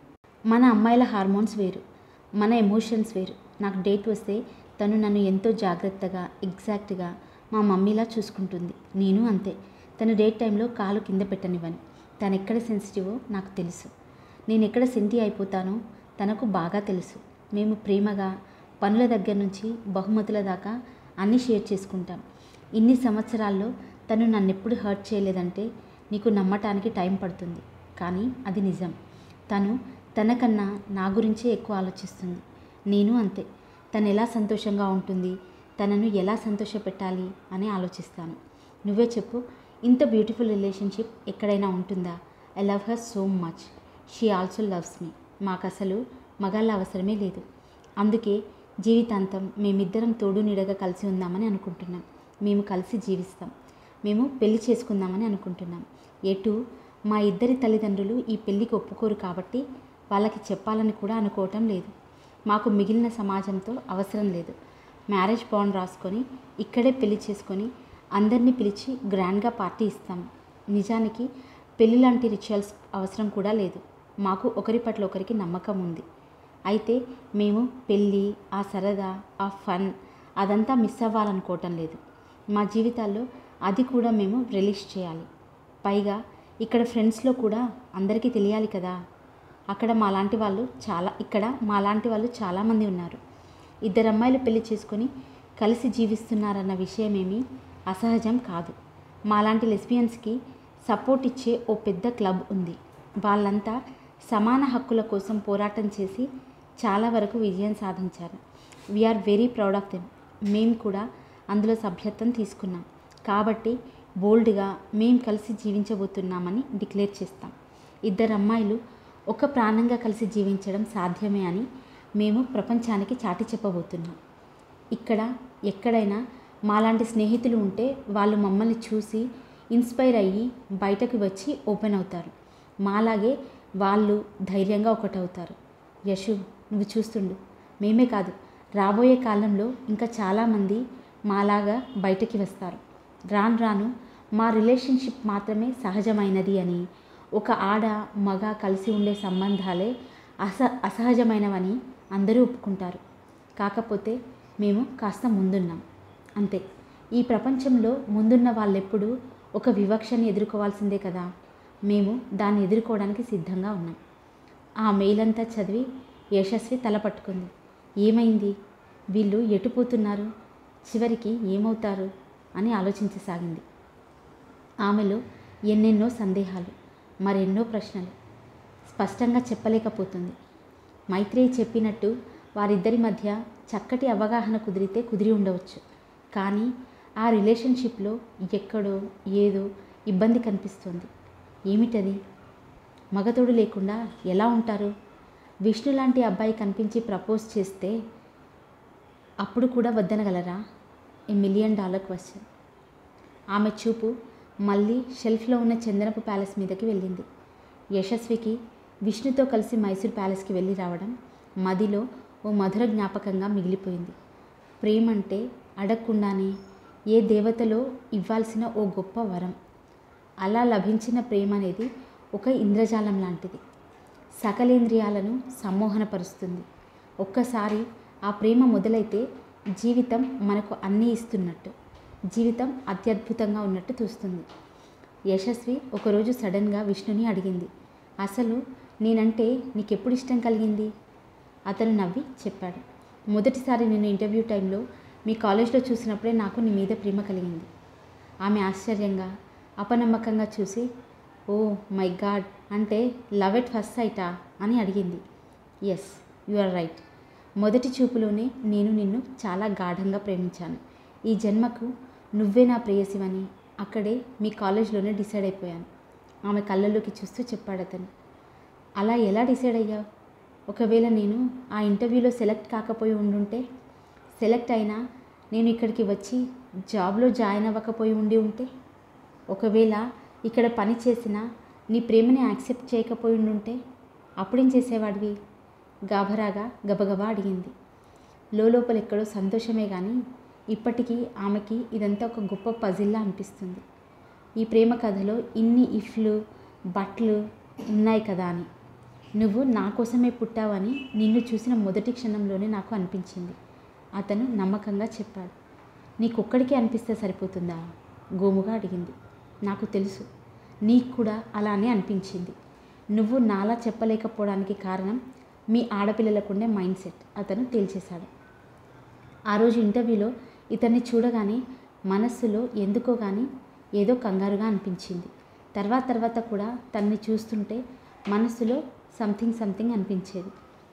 మన అమ్మాయిల హార్మోన్స్ వేరు, మన ఎమోషన్స్ వేరు. నాకు డేట్ వస్తే తను నన్ను ఎంతో జాగ్రత్తగా, ఎగ్జాక్ట్గా మా మమ్మీలా చూసుకుంటుంది. నేను అంతే. తను డేట్ టైంలో కాలు కింద పెట్టనివ్వను. తను ఎక్కడ సెన్సిటివో నాకు తెలుసు. నేను ఎక్కడ సెంటి అయిపోతానో తనకు బాగా తెలుసు. మేము ప్రేమగా పనుల దగ్గర నుంచి బహుమతుల దాకా అన్నీ షేర్ చేసుకుంటాం. ఇన్ని సంవత్సరాల్లో తను నన్నెప్పుడు హర్ట్ చేయలేదంటే నీకు నమ్మటానికి టైం పడుతుంది. కానీ అది నిజం. తను తనకన్నా నా గురించే ఎక్కువ ఆలోచిస్తుంది. నేను అంతే. తను ఎలా సంతోషంగా ఉంటుంది, తనను ఎలా సంతోషపెట్టాలి అని ఆలోచిస్తాను. నువ్వే చెప్పు, ఇంత బ్యూటిఫుల్ రిలేషన్షిప్ ఎక్కడైనా ఉంటుందా? I love her so much. She also loves me. మాకు అసలు మగాళ్ళ అవసరమే లేదు. అందుకే జీవితాంతం మేమిద్దరం తోడు నీడగా కలిసి ఉందామని అనుకుంటున్నాం. మేము కలిసి జీవిస్తాం. మేము పెళ్లి చేసుకుందామని అనుకుంటున్నాం. ఎటు మా ఇద్దరి తల్లిదండ్రులు ఈ పెళ్ళికి ఒప్పుకోరు కాబట్టి వాళ్ళకి చెప్పాలని కూడా అనుకోవటం లేదు. మాకు మిగిలిన సమాజంతో అవసరం లేదు. మ్యారేజ్ బాండ్ రాసుకొని ఇక్కడే పెళ్లి చేసుకొని అందరినీ పిలిచి గ్రాండ్గా పార్టీ ఇస్తాం. నిజానికి పెళ్లి లాంటి రిచువల్స్ అవసరం కూడా లేదు. మాకు ఒకరి పట్ల ఒకరికి నమ్మకం ఉంది. అయితే మేము పెళ్ళి, ఆ సరదా, ఆ ఫన్ అదంతా మిస్ అవ్వాలనుకోవటం లేదు. మా జీవితాల్లో అది కూడా మేము రిలీజ్ చేయాలి. పైగా ఇక్కడ ఫ్రెండ్స్లో కూడా అందరికీ తెలియాలి కదా. ఇక్కడ మాలాంటి వాళ్ళు చాలామంది ఉన్నారు. ఇద్దరు అమ్మాయిలు పెళ్లి చేసుకొని కలిసి జీవిస్తున్నారన్న విషయమేమీ అసహజం కాదు. మాలాంటి లెస్బియన్స్కి సపోర్ట్ ఇచ్చే ఓ పెద్ద క్లబ్ ఉంది. వాళ్ళంతా సమాన హక్కుల కోసం పోరాటం చేసి చాలా వరకు విజయం సాధించారు. We're very proud of them. మేము కూడా అందులో సభ్యత్వం తీసుకున్నాం. కాబట్టి బోల్డ్గా మేం కలిసి జీవించబోతున్నామని డిక్లేర్ చేస్తాం. ఇద్దరు అమ్మాయిలు ఒక ప్రాణంగా కలిసి జీవించడం సాధ్యమే అని మేము ప్రపంచానికి చాటి చెప్పబోతున్నాం. ఇక్కడ ఎక్కడైనా మాలాంటి స్నేహితులు ఉంటే వాళ్ళు మమ్మల్ని చూసి ఇన్స్పైర్ అయ్యి బయటకు వచ్చి ఓపెన్ అవుతారు. మాలాగే వాళ్ళు ధైర్యంగా ఒకటవుతారు. యశు, నువ్వు చూస్తుండు. మేమే కాదు, రాబోయే కాలంలో ఇంకా చాలామంది మాలాగా బయటకి వస్తారు. రాను రాను మా రిలేషన్షిప్ మాత్రమే సహజమైనది అని, ఒక ఆడ మగ కలిసి ఉండే సంబంధాలే అసహజమైనవని అందరూ ఒప్పుకుంటారు. కాకపోతే మేము కాస్త ముందున్నాం అంతే. ఈ ప్రపంచంలో ముందున్న వాళ్ళెప్పుడూ ఒక వివక్షని ఎదుర్కోవాల్సిందే కదా. మేము దాన్ని ఎదుర్కోవడానికి సిద్ధంగా ఉన్నాం. ఆ మెయిల్ అంతా చదివి యశస్వి తల పట్టుకుంది. ఏమైంది, వీళ్ళు ఎటుపోతున్నారు, చివరికి ఏమవుతారు అని ఆలోచించసాగింది. ఆమెలో ఎన్నెన్నో సందేహాలు, మరెన్నో ప్రశ్నలు. స్పష్టంగా చెప్పలేకపోతుంది. మైత్రేయి చెప్పినట్టు వారిద్దరి మధ్య చక్కటి అవగాహన కుదిరితే కుదిరి ఉండవచ్చు. కానీ ఆ రిలేషన్షిప్లో ఎక్కడో ఏదో ఇబ్బంది కనిపిస్తుంది. ఏమిటది? మగతోడు లేకుండా ఎలా ఉంటారు? విష్ణు లాంటి అబ్బాయి కనిపించి ప్రపోజ్ చేస్తే అప్పుడు కూడా వద్దనగలరా? $1,000,000 క్వశ్చన్. ఆమె చూపు మళ్ళీ షెల్ఫ్లో ఉన్న చందనపు ప్యాలెస్ మీదకి వెళ్ళింది. యశస్వికి విష్ణుతో కలిసి మైసూర్ ప్యాలెస్కి వెళ్ళి రావడం మదిలో ఓ మధుర జ్ఞాపకంగా మిగిలిపోయింది. ప్రేమంటే అడగకుండానే ఏ దేవతలో ఇవ్వాల్సిన ఓ గొప్ప వరం. అలా లభించిన ప్రేమ అనేది ఒక ఇంద్రజాలం లాంటిది. సకలేంద్రియాలను సమ్మోహనపరుస్తుంది. ఒక్కసారి ఆ ప్రేమ మొదలైతే జీవితం మనకు అన్నీ ఇస్తున్నట్టు, జీవితం అత్యద్భుతంగా ఉన్నట్టు చూస్తుంది. యశస్వి ఒకరోజు సడన్గా విష్ణుని అడిగింది, అసలు నేనంటే నీకెప్పుడు ఇష్టం కలిగింది? అతను నవ్వి చెప్పాడు, మొదటిసారి నేను ఇంటర్వ్యూ టైంలో మీ కాలేజ్లో చూసినప్పుడే నాకు నీ మీద ప్రేమ కలిగింది. ఆమె ఆశ్చర్యంగా అపనమ్మకంగా చూసి, ఓ మై గాడ్, అంటే లవ్ ఎట్ ఫస్ట్ సైటా అని అడిగింది. Yes, you are right. మొదటి చూపులోనే నేను నిన్ను చాలా గాఢంగా ప్రేమించాను. ఈ జన్మకు నువ్వే నా ప్రేయసివని అక్కడే మీ కాలేజ్లోనే డిసైడ్ అయిపోయాను. ఆమె కళ్ళల్లోకి చూస్తూ చెప్పాడు అతను. అలా ఎలా డిసైడ్ అయ్యావు? ఒకవేళ నేను ఆ ఇంటర్వ్యూలో సెలెక్ట్ కాకపోయి ఉండుంటే, సెలెక్ట్ అయినా నేను ఇక్కడికి వచ్చి జాబ్లో జాయిన్ అవ్వకపోయి ఉండి ఉంటే, ఒకవేళ ఇక్కడ పని చేసినా నీ ప్రేమని యాక్సెప్ట్ చేయకపోయి ఉండుంటే అప్పుడేం చేసేవాడివి? గాభరాగా గబగబా అడిగింది. లోపల ఎక్కడో సంతోషమే కానీ ఇప్పటికీ ఆమెకి ఇదంతా ఒక గొప్ప పజిల్లా అనిపిస్తుంది. ఈ ప్రేమ కథలో ఇన్ని ఇఫ్లు బట్లు ఉన్నాయి కదా అని. నువ్వు నా కోసమే పుట్టావని నిన్ను చూసిన మొదటి క్షణంలోనే నాకు అనిపించింది, అతను నమ్మకంగా చెప్పాడు. నీకొక్కడికే అనిపిస్తే సరిపోతుందా? గోముగా అడిగింది. నాకు తెలుసు, నీకు కూడా అలానే అనిపించింది. నువ్వు నాలా చెప్పలేకపోవడానికి కారణం మీ ఆడపిల్లలకుండే మైండ్ సెట్, అతను తేల్చేశాడు. ఆ రోజు ఇంటర్వ్యూలో ఇతన్ని చూడగానే మనస్సులో ఎందుకో కానీ ఏదో కంగారుగా అనిపించింది. తర్వాత కూడా తన్ని చూస్తుంటే మనస్సులో సంథింగ్ అనిపించేది.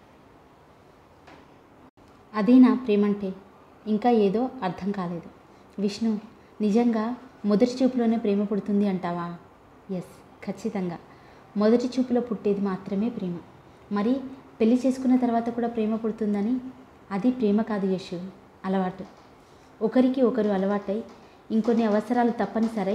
అదేనా ప్రేమంటే? ఇంకా ఏదో అర్థం కాలేదు. విష్ణు, నిజంగా మొదటి చూపులోనే ప్రేమ పుడుతుంది అంటావా? ఎస్, ఖచ్చితంగా. మొదటి చూపులో పుట్టేది మాత్రమే ప్రేమ. మరి పెళ్లి చేసుకున్న తర్వాత కూడా ప్రేమ పుడుతుందని? అది ప్రేమ కాదు యశు, అలవాటు. ఒకరికి ఒకరు అలవాటై ఇంకొన్ని అవసరాలు తప్పనిసరై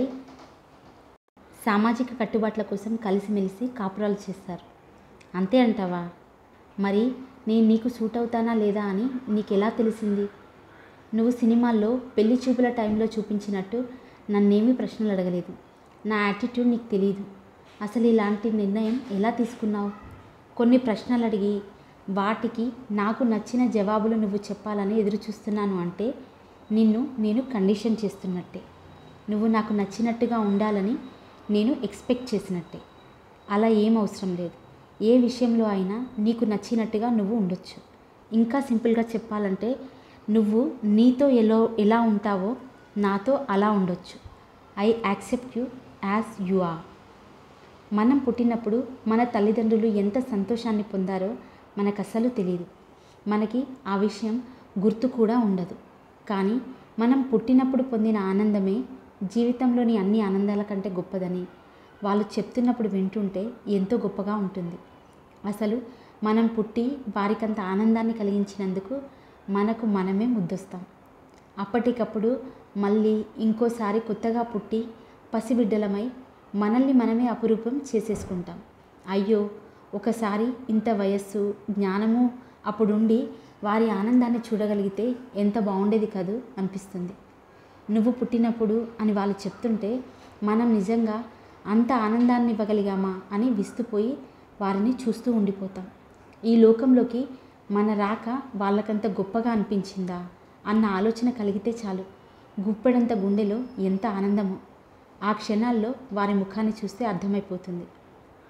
సామాజిక కట్టుబాట్ల కోసం కలిసిమెలిసి కాపురాలు చేస్తారు. అంతే అంటావా? మరి నేను నీకు సూట్ అవుతానా లేదా అని నీకెలా తెలిసింది? నువ్వు సినిమాల్లో పెళ్లి చూపుల టైంలో చూపించినట్టు నన్నేమీ ప్రశ్నలు అడగలేదు. నా యాటిట్యూడ్ నీకు తెలీదు. అసలు ఇలాంటి నిర్ణయం ఎలా తీసుకున్నావు? కొన్ని ప్రశ్నలు అడిగి వాటికి నాకు నచ్చిన జవాబులు నువ్వు చెప్పాలని ఎదురు చూస్తున్నాను అంటే నిన్ను నేను కండిషన్ చేస్తున్నట్టే. నువ్వు నాకు నచ్చినట్టుగా ఉండాలని నేను ఎక్స్పెక్ట్ చేసినట్టే. అలా ఏం అవసరం లేదు. ఏ విషయంలో అయినా నీకు నచ్చినట్టుగా నువ్వు ఉండొచ్చు. ఇంకా సింపుల్గా చెప్పాలంటే నువ్వు నీతో ఎలా ఉంటావో నాతో అలా ఉండొచ్చు. I accept you as you are. మనం పుట్టినప్పుడు మన తల్లిదండ్రులు ఎంత సంతోషాన్ని పొందారో మనకు అస్సలు తెలియదు. మనకి ఆ విషయం గుర్తు కూడా ఉండదు. కానీ మనం పుట్టినప్పుడు పొందిన ఆనందమే జీవితంలోని అన్ని ఆనందాల కంటే గొప్పదని వాళ్ళు చెప్తున్నప్పుడు వింటుంటే ఎంతో గొప్పగా ఉంటుంది. అసలు మనం పుట్టి వారికంత ఆనందాన్ని కలిగించినందుకు మనకు మనమే ముద్దొస్తాం. అప్పటికప్పుడు మళ్ళీ ఇంకోసారి కొత్తగా పుట్టి పసిబిడ్డలమై మనల్ని మనమే అపురూపం చేసేసుకుంటాం. అయ్యో, ఒకసారి ఇంత వయస్సు జ్ఞానము అప్పుడుండి వారి ఆనందాన్ని చూడగలిగితే ఎంత బాగుండేది కదూ అనిపిస్తుంది. నువ్వు పుట్టినప్పుడు అని వాళ్ళు చెప్తుంటే మనం నిజంగా అంత ఆనందాన్ని ఇవ్వగలిగామా అని విస్తుపోయి వారిని చూస్తూ ఉండిపోతాం. ఈ లోకంలోకి మన రాక వాళ్ళకంత గొప్పగా అనిపించిందా అన్న ఆలోచన కలిగితే చాలు, గుప్పెడంత గుండెలో ఎంత ఆనందమో ఆ క్షణాల్లో వారి ముఖాన్ని చూస్తే అర్థమైపోతుంది.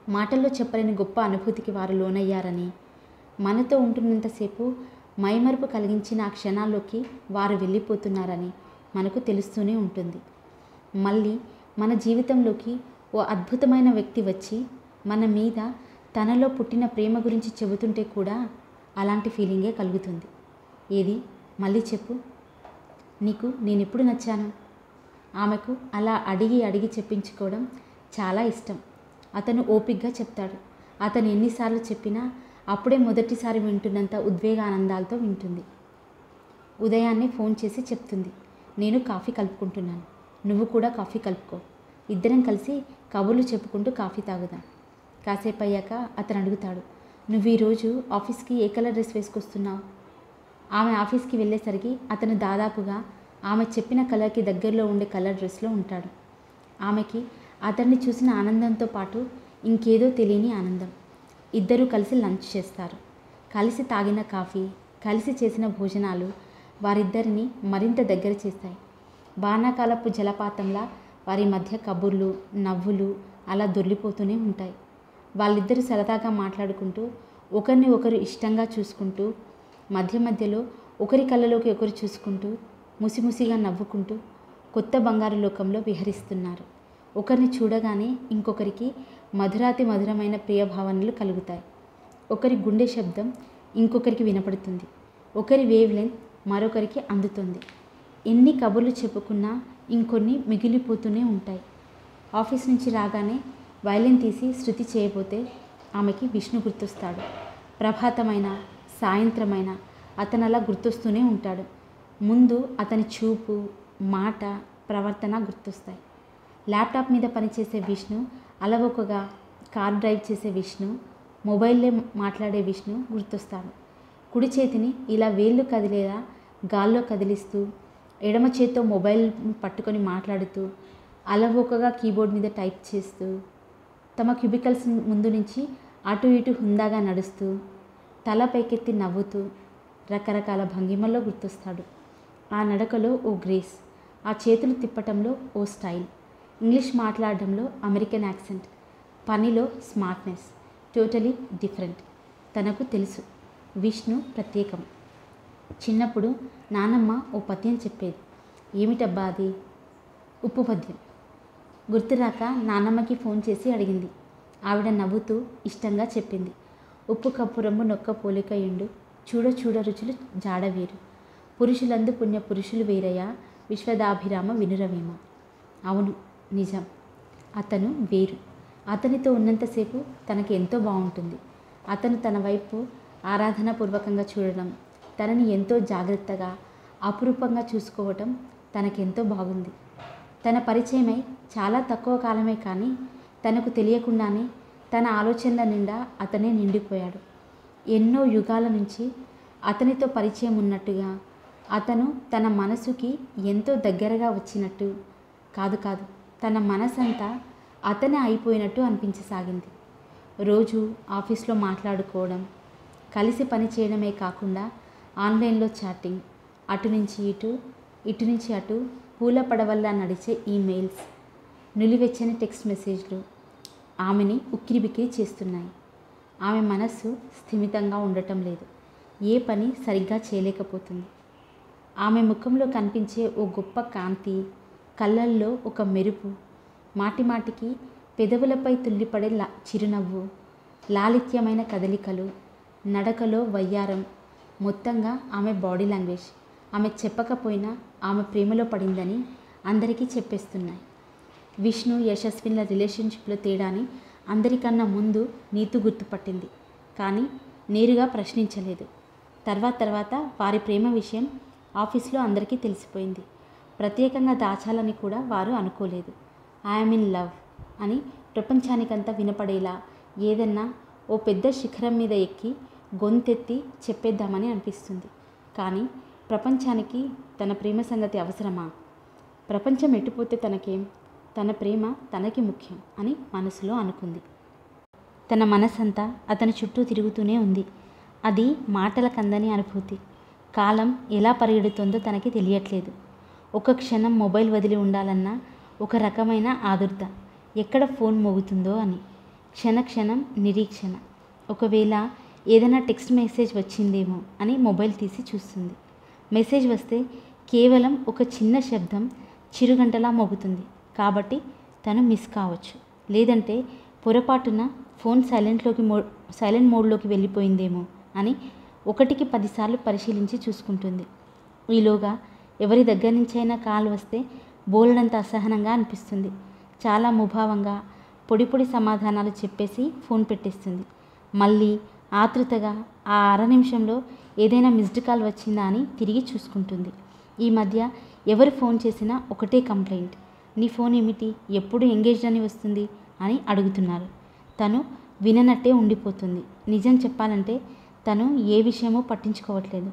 మాటల్లో చెప్పలేని గొప్ప అనుభూతికి వారు లోనయ్యారని, మనతో ఉంటున్నంతసేపు మైమరుపు కలిగించిన ఆ క్షణాల్లోకి వారు వెళ్ళిపోతున్నారని మనకు తెలుస్తూనే ఉంటుంది. మళ్ళీ మన జీవితంలోకి ఓ అద్భుతమైన వ్యక్తి వచ్చి మన మీద తనలో పుట్టిన ప్రేమ గురించి చెబుతుంటే కూడా అలాంటి ఫీలింగే కలుగుతుంది. ఏది మళ్ళీ చెప్పు, నీకు నేనెప్పుడు నచ్చాను? ఆమెకు అలా అడిగి చెప్పించుకోవడం చాలా ఇష్టం. అతను ఓపికగా చెప్తాడు. అతను ఎన్నిసార్లు చెప్పినా అప్పుడే మొదటిసారి వింటున్నంత ఉద్వేగానందాలతో వింటుంది. ఉదయాన్నే ఫోన్ చేసి చెప్తుంది, నేను కాఫీ కలుపుకుంటున్నాను, నువ్వు కూడా కాఫీ కలుపుకో, ఇద్దరం కలిసి కబుర్లు చెప్పుకుంటూ కాఫీ తాగుదాం. కాసేపు అయ్యాక అతను అడుగుతాడు, నువ్వు ఈరోజు ఆఫీస్కి ఏ కలర్ డ్రెస్ వేసుకొస్తున్నావు? ఆమె ఆఫీస్కి వెళ్ళేసరికి అతను దాదాపుగా ఆమె చెప్పిన కలర్కి దగ్గరలో ఉండే కలర్ డ్రెస్లో ఉంటాడు. ఆమెకి అతన్ని చూసిన ఆనందంతో పాటు ఇంకేదో తెలియని ఆనందం. ఇద్దరూ కలిసి లంచ్ చేస్తారు. కలిసి తాగిన కాఫీ, కలిసి చేసిన భోజనాలు వారిద్దరిని మరింత దగ్గర చేస్తాయి. వానాకాలపు జలపాతంలా వారి మధ్య కబుర్లు, నవ్వులు అలా దొర్లిపోతూనే ఉంటాయి. వాళ్ళిద్దరూ సరదాగా మాట్లాడుకుంటూ, ఒకరిని ఒకరు ఇష్టంగా చూసుకుంటూ, మధ్యలో ఒకరి కళ్ళలోకి ఒకరు చూసుకుంటూ, ముసిముసిగా నవ్వుకుంటూ కొత్త బంగారు లోకంలో విహరిస్తున్నారు. ఒకరిని చూడగానే ఇంకొకరికి మధురాతి మధురమైన ప్రియభావనలు కలుగుతాయి. ఒకరి గుండె శబ్దం ఇంకొకరికి వినపడుతుంది. ఒకరి వేవ్ లెంత్ మరొకరికి అందుతుంది. ఎన్ని కబుర్లు చెప్పుకున్నా ఇంకొన్ని మిగిలిపోతూనే ఉంటాయి. ఆఫీస్ నుంచి రాగానే వైలిన్ తీసి శృతి చేయబోతే ఆమెకి విష్ణు గుర్తొస్తాడు. ప్రభాతమైన, సాయంత్రమైన అతను అలా గుర్తొస్తూనే ఉంటాడు. ముందు అతని చూపు, మాట, ప్రవర్తన గుర్తొస్తాయి. ల్యాప్టాప్ మీద పనిచేసే విష్ణు, అలవోకగా కార్ డ్రైవ్ చేసే విష్ణు, మొబైల్లో మాట్లాడే విష్ణు గుర్తొస్తాడు. కుడి చేతిని ఇలా వేళ్ళు కదిలేలా గాల్లో కదిలిస్తూ, ఎడమ చేత్తో మొబైల్ పట్టుకొని మాట్లాడుతూ, అలవోకగా కీబోర్డ్ మీద టైప్ చేస్తూ, తమ క్యూబికల్స్ ముందు నుంచి అటు ఇటు హుందాగా నడుస్తూ, తల పైకెత్తి నవ్వుతూ రకరకాల భంగిమల్లో గుర్తొస్తాడు. ఆ నడకలో ఓ గ్రేస్, ఆ చేతులు తిప్పటంలో ఓ స్టైల్, ఇంగ్లీష్ మాట్లాడడంలో అమెరికన్ యాక్సెంట్, పనిలో స్మార్ట్నెస్, టోటలీ డిఫరెంట్. తనకు తెలుసు విష్ణు ప్రత్యేకం. చిన్నప్పుడు నానమ్మ ఓ పద్యం చెప్పేది. ఏమిటబ్బా అది? ఉప్పు పద్యం. గుర్తురాక నానమ్మకి ఫోన్ చేసి అడిగింది. ఆవిడ నవ్వుతూ ఇష్టంగా చెప్పింది. ఉప్పు కప్పు రంబు నొక్క పోలిక ఎండు, చూడ రుచులు జాడవేరు, పురుషులందు పుణ్య పురుషులు వేరయ్య, విశ్వదాభిరామ వినురవేమ. అవును, నిజం. అతను వేరు. అతనితో ఉన్నంతసేపు తనకి ఎంతో బాగుంటుంది. అతను తన వైపు ఆరాధనాపూర్వకంగా చూడడం, తనని ఎంతో జాగ్రత్తగా, అపురూపంగా చూసుకోవటం తనకెంతో బాగుంది. తన పరిచయమై చాలా తక్కువ కాలమే కానీ తనకు తెలియకుండానే తన ఆలోచనల నిండా అతనే నిండిపోయాడు. ఎన్నో యుగాల నుంచి అతనితో పరిచయం ఉన్నట్టుగా, అతను తన మనసుకి ఎంతో దగ్గరగా వచ్చినట్టు, కాదు తన మనసంతా అతనే అయిపోయినట్టు అనిపించసాగింది. రోజు ఆఫీస్లో మాట్లాడుకోవడం, కలిసి పని చేయడమే కాకుండా ఆన్లైన్లో చాటింగ్, అటు నుంచి ఇటు నుంచి అటు పూల పడవల్లా నడిచే ఈమెయిల్స్, నులివెచ్చని టెక్స్ట్ మెసేజ్లు ఆమెని ఉక్కిరిబిక్కిరి చేస్తున్నాయి. ఆమె మనస్సు స్థిమితంగా ఉండటం లేదు. ఏ పని సరిగ్గా చేయలేకపోతుంది. ఆమె ముఖంలో కనిపించే ఓ గొప్ప కాంతి, కళ్ళల్లో ఒక మెరుపు, మాటిమాటికి పెదవులపై తుల్లిపడే చిరునవ్వు, లాలిత్యమైన కదలికలు, నడకలో వయ్యారం, మొత్తంగా ఆమె బాడీ లాంగ్వేజ్ ఆమె చెప్పకపోయినా ఆమె ప్రేమలో పడిందని అందరికీ చెప్పేస్తున్నాయి. విష్ణు యశస్విన్ల రిలేషన్షిప్లో తేడాని అందరికన్నా ముందు నీతు గుర్తుపట్టింది. కానీ నేరుగా ప్రశ్నించలేదు. తర్వాత వారి ప్రేమ విషయం ఆఫీస్లో అందరికీ తెలిసిపోయింది. ప్రత్యేకంగా దాచాలని కూడా వారు అనుకోలేదు. ఐఎమ్ ఇన్ లవ్ అని ప్రపంచానికంతా వినపడేలా ఏదన్నా ఓ పెద్ద శిఖరం మీద ఎక్కి గొంతెత్తి చెప్పేద్దామని అనిపిస్తుంది. కానీ ప్రపంచానికి తన ప్రేమ సంగతి అవసరమా? ప్రపంచం ఎటుపోతే తనకేం, తన ప్రేమ తనకి ముఖ్యం అని మనసులో అనుకుంది. తన మనసంతా అతని చుట్టూ తిరుగుతూనే ఉంది. అది మాటలకందని అనుభూతి. కాలం ఎలా పరిగెడుతుందో తనకి తెలియట్లేదు. ఒక క్షణం మొబైల్ వదిలి ఉండాలన్నా ఒక రకమైన ఆదుర్ద, ఎక్కడ ఫోన్ మోగుతుందో అని. క్షణక్షణం నిరీక్షణ. ఒకవేళ ఏదైనా టెక్స్ట్ మెసేజ్ వచ్చిందేమో అని మొబైల్ తీసి చూస్తుంది. మెసేజ్ వస్తే కేవలం ఒక చిన్న శబ్దం చిరుగంటలా మోగుతుంది కాబట్టి తను మిస్ కావచ్చు. లేదంటే పొరపాటున ఫోన్ సైలెంట్ మోడ్లోకి వెళ్ళిపోయిందేమో అని 1కి 10 సార్లు పరిశీలించి చూసుకుంటుంది. ఈలోగా ఎవరి దగ్గర నుంచైనా కాల్ వస్తే బోలెడంత అసహనంగా అనిపిస్తుంది. చాలా ముభావంగా పొడి పొడి సమాధానాలు చెప్పేసి ఫోన్ పెట్టేస్తుంది. మళ్ళీ ఆతృతగా ఆ అర నిమిషంలో ఏదైనా మిస్డ్ కాల్ వచ్చిందా అని తిరిగి చూసుకుంటుంది. ఈ మధ్య ఎవరు ఫోన్ చేసినా ఒకటే కంప్లైంట్, నీ ఫోన్ ఏమిటి ఎప్పుడు ఎంగేజ్డ్ అని వస్తుంది అని అడుగుతున్నారు. తను విననట్టే ఉండిపోతుంది. నిజం చెప్పాలంటే తను ఏ విషయమూ పట్టించుకోవట్లేదు.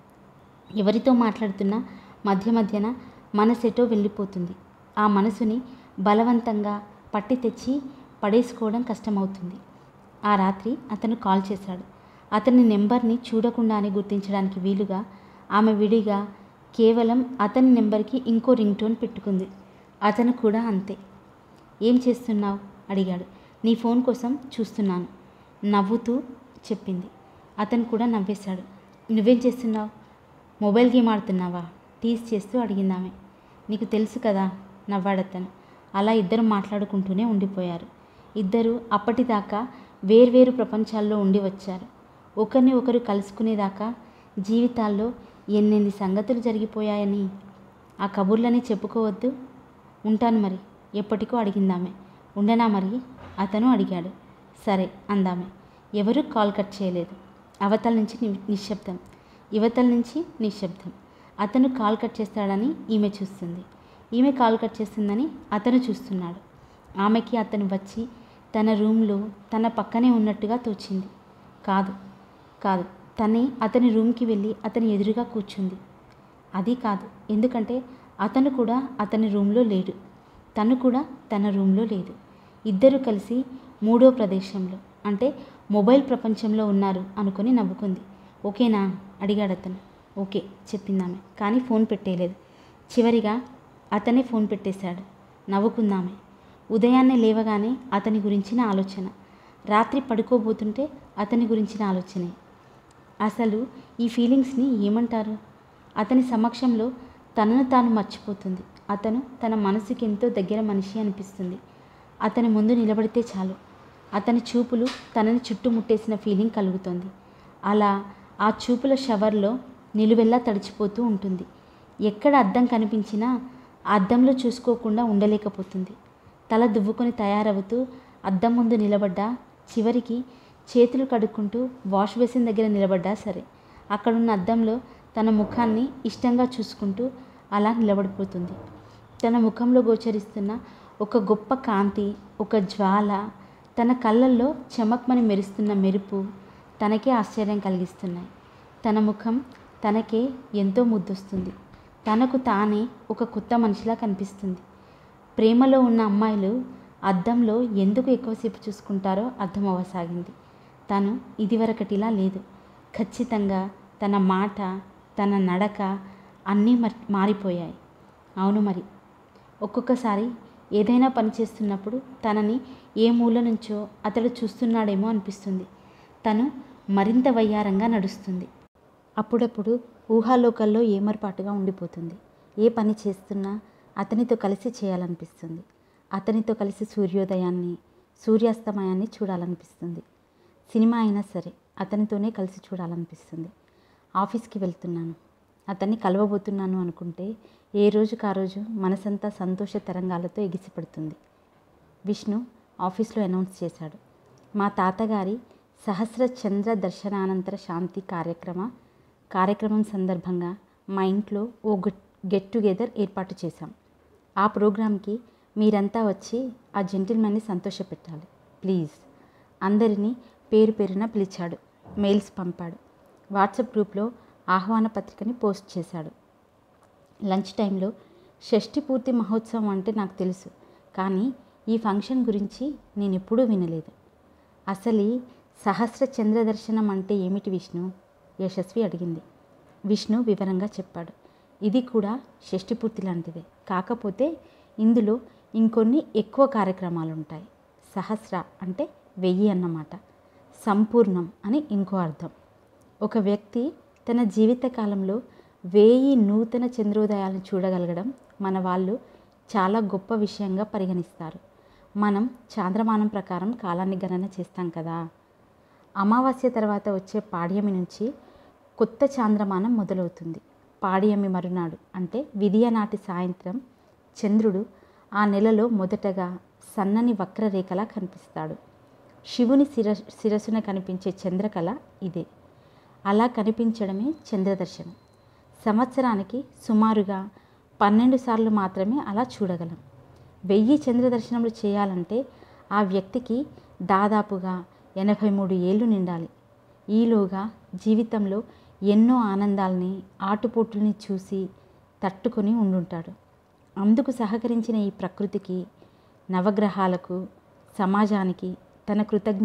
ఎవరితో మాట్లాడుతున్నా మధ్యన మనసెటో వెళ్ళిపోతుంది. ఆ మనసుని బలవంతంగా పట్టి తెచ్చి పడేసుకోవడం కష్టమవుతుంది. ఆ రాత్రి అతను కాల్ చేశాడు. అతని నెంబర్ని చూడకుండానే గుర్తించడానికి వీలుగా ఆమె విడిగా కేవలం అతని నెంబర్కి ఇంకో రింగ్ టోన్ పెట్టుకుంది. అతను కూడా అంతే. ఏం చేస్తున్నావు అడిగాడు. నీ ఫోన్ కోసం చూస్తున్నాను నవ్వుతూ చెప్పింది. అతను కూడా నవ్వేశాడు. నువ్వేం చేస్తున్నావు? మొబైల్ గేమ్ ఆడుతున్నావా టీజ్ చేస్తూ అడిగిందామె. నీకు తెలుసు కదా నవ్వాడతను. అలా ఇద్దరు మాట్లాడుకుంటూనే ఉండిపోయారు. ఇద్దరు అప్పటిదాకా వేర్వేరు ప్రపంచాల్లో ఉండి వచ్చారు. ఒకరిని ఒకరు కలుసుకునేదాకా జీవితాల్లో ఎన్నెన్ని సంగతులు జరిగిపోయాయని ఆ కబుర్లని చెప్పుకోవద్దు. ఉంటాను మరి ఎప్పటికో అడిగిందామె. ఉండనా మరి అతను అడిగాడు. సరే అందామె. ఎవరూ కాల్ కట్ చేయలేదు. అవతల నుంచి నిశ్శబ్దం, యువతల నుంచి నిశ్శబ్దం. అతను కాల్ కట్ చేస్తాడని ఈమె చూస్తుంది, ఈమె కాల్ కట్ చేస్తుందని అతను చూస్తున్నాడు. ఆమెకి అతను వచ్చి తన రూమ్లో తన పక్కనే ఉన్నట్టుగా తోచింది. కాదు తనే అతని రూమ్కి వెళ్ళి అతని ఎదురుగా కూర్చుంది. అది కాదు, ఎందుకంటే అతను కూడా అతని రూమ్లో లేడు, తను కూడా తన రూమ్లో లేదు. ఇద్దరు కలిసి మూడో ప్రదేశంలో అంటే మొబైల్ ప్రపంచంలో ఉన్నారు అనుకొని నవ్వుకుంది. ఓకేనా అడిగాడు అతను. ఓకే చెప్పిందామె. కానీ ఫోన్ పెట్టేయలేదు. చివరిగా అతనే ఫోన్ పెట్టేశాడు. నవ్వుకుందామె. ఉదయాన్నే లేవగానే అతని గురించిన ఆలోచన, రాత్రి పడుకోబోతుంటే అతని గురించిన ఆలోచనే. అసలు ఈ ఫీలింగ్స్ని ఏమంటారు? అతని సమక్షంలో తనను తాను మర్చిపోతుంది. అతను తన మనసుకి ఎంతో దగ్గర మనిషి అనిపిస్తుంది. అతని ముందు నిలబడితే చాలు అతని చూపులు తనని చుట్టుముట్టేసిన ఫీలింగ్ కలుగుతుంది. అలా ఆ చూపుల షవర్లో నిలువెల్లా తడిచిపోతూ ఉంటుంది. ఎక్కడ అద్దం కనిపించినా ఆ అద్దంలో చూసుకోకుండా ఉండలేకపోతుంది. తల దువ్వుకొని తయారవుతూ అద్దం ముందు నిలబడ్డా, చివరికి చేతులు కడుక్కుంటూ వాష్ బేసిన్ దగ్గర నిలబడ్డా సరే, అక్కడున్న అద్దంలో తన ముఖాన్ని ఇష్టంగా చూసుకుంటూ అలా నిలబడిపోతుంది. తన ముఖంలో గోచరిస్తున్న ఒక గొప్ప కాంతి, ఒక జ్వాల, తన కళ్ళల్లో చెమక్మని మెరుస్తున్న మెరుపు తనకే ఆశ్చర్యం కలిగిస్తున్నాయి. తన ముఖం తనకే ఎంతో ముద్దొస్తుంది. తనకు తానే ఒక కొత్త మనిషిలా కనిపిస్తుంది. ప్రేమలో ఉన్న అమ్మాయిలు అద్దంలో ఎందుకు ఎక్కువసేపు చూసుకుంటారో అర్థమవసాగింది. తను ఇదివరకటిలా లేదు. ఖచ్చితంగా తన మాట, తన నడక అన్నీ మారిపోయాయి. అవును మరి, ఒక్కొక్కసారి ఏదైనా పని చేస్తున్నప్పుడు తనని ఏ మూల నుంచో అతడు చూస్తున్నాడేమో అనిపిస్తుంది. తను మరింత వయ్యారంగా నడుస్తుంది. అప్పుడప్పుడు ఊహాలోకల్లో ఏమరపాటుగా ఉండిపోతుంది. ఏ పని చేస్తున్నా అతనితో కలిసి చేయాలనిపిస్తుంది. అతనితో కలిసి సూర్యోదయాన్ని, సూర్యాస్తమయాన్ని చూడాలనిపిస్తుంది. సినిమా అయినా సరే అతనితోనే కలిసి చూడాలనిపిస్తుంది. ఆఫీస్కి వెళ్తున్నాను, అతన్ని కలవబోతున్నాను అనుకుంటే ఏ రోజుకు ఆ రోజు మనసంతా సంతోష తరంగాలతో ఎగిసిపడుతుంది. విష్ణు ఆఫీస్లో అనౌన్స్ చేశాడు. మా తాతగారి సహస్ర చంద్ర దర్శనానంతర శాంతి కార్యక్రమం సందర్భంగా మా ఇంట్లో ఓ గెట్ టుగెదర్ ఏర్పాటు చేశాం. ఆ ప్రోగ్రాంకి మీరంతా వచ్చి ఆ జెంటిల్మెన్ని సంతోషపెట్టాలి ప్లీజ్. అందరినీ పేరు పేరున పిలిచాడు. మెయిల్స్ పంపాడు. వాట్సాప్ గ్రూప్లో ఆహ్వాన పత్రికని పోస్ట్ చేశాడు. లంచ్ టైంలో షష్ఠి పూర్తి మహోత్సవం అంటే నాకు తెలుసు, కానీ ఈ ఫంక్షన్ గురించి నేను ఎప్పుడూ వినలేదు. అసలు సహస్ర చంద్ర దర్శనం అంటే ఏమిటి విష్ణు? యశస్వి అడిగింది. విష్ణు వివరంగా చెప్పాడు. ఇది కూడా షష్ఠి పూర్తి లాంటిదే, కాకపోతే ఇందులో ఇంకొన్ని ఎక్కువ కార్యక్రమాలు ఉంటాయి. సహస్ర అంటే వెయ్యి అన్నమాట. సంపూర్ణం అని ఇంకో అర్థం. ఒక వ్యక్తి తన జీవితకాలంలో 1000 నూతన చంద్రోదయాలను చూడగలగడం మన వాళ్ళు చాలా గొప్ప విషయంగా పరిగణిస్తారు. మనం చాంద్రమానం ప్రకారం కాలాన్ని గణన చేస్తాం కదా. అమావాస్య తర్వాత వచ్చే పాడ్యమి నుంచి కొత్త చాంద్రమానం మొదలవుతుంది. పాడ్యమి మరునాడు అంటే విదియ నాటి సాయంత్రం చంద్రుడు ఆ నెలలో మొదటగా సన్నని వక్రరేఖలా కనిపిస్తాడు. శివుని శిరస్సున కనిపించే చంద్రకళ ఇదే. అలా కనిపించడమే చంద్రదర్శనం. సంవత్సరానికి సుమారుగా 12 సార్లు మాత్రమే అలా చూడగలం. 1000 చంద్రదర్శనములు చేయాలంటే ఆ వ్యక్తికి దాదాపుగా 83 ఏళ్ళు నిండాలి. ఈలోగా జీవితంలో ఎన్నో ఆనందాల్ని ఆటుపోట్లని చూసి తట్టుకొని ఉండుంటాడు. అందుకు సహకరించిన ఈ ప్రకృతికి, నవగ్రహాలకు, సమాజానికి తన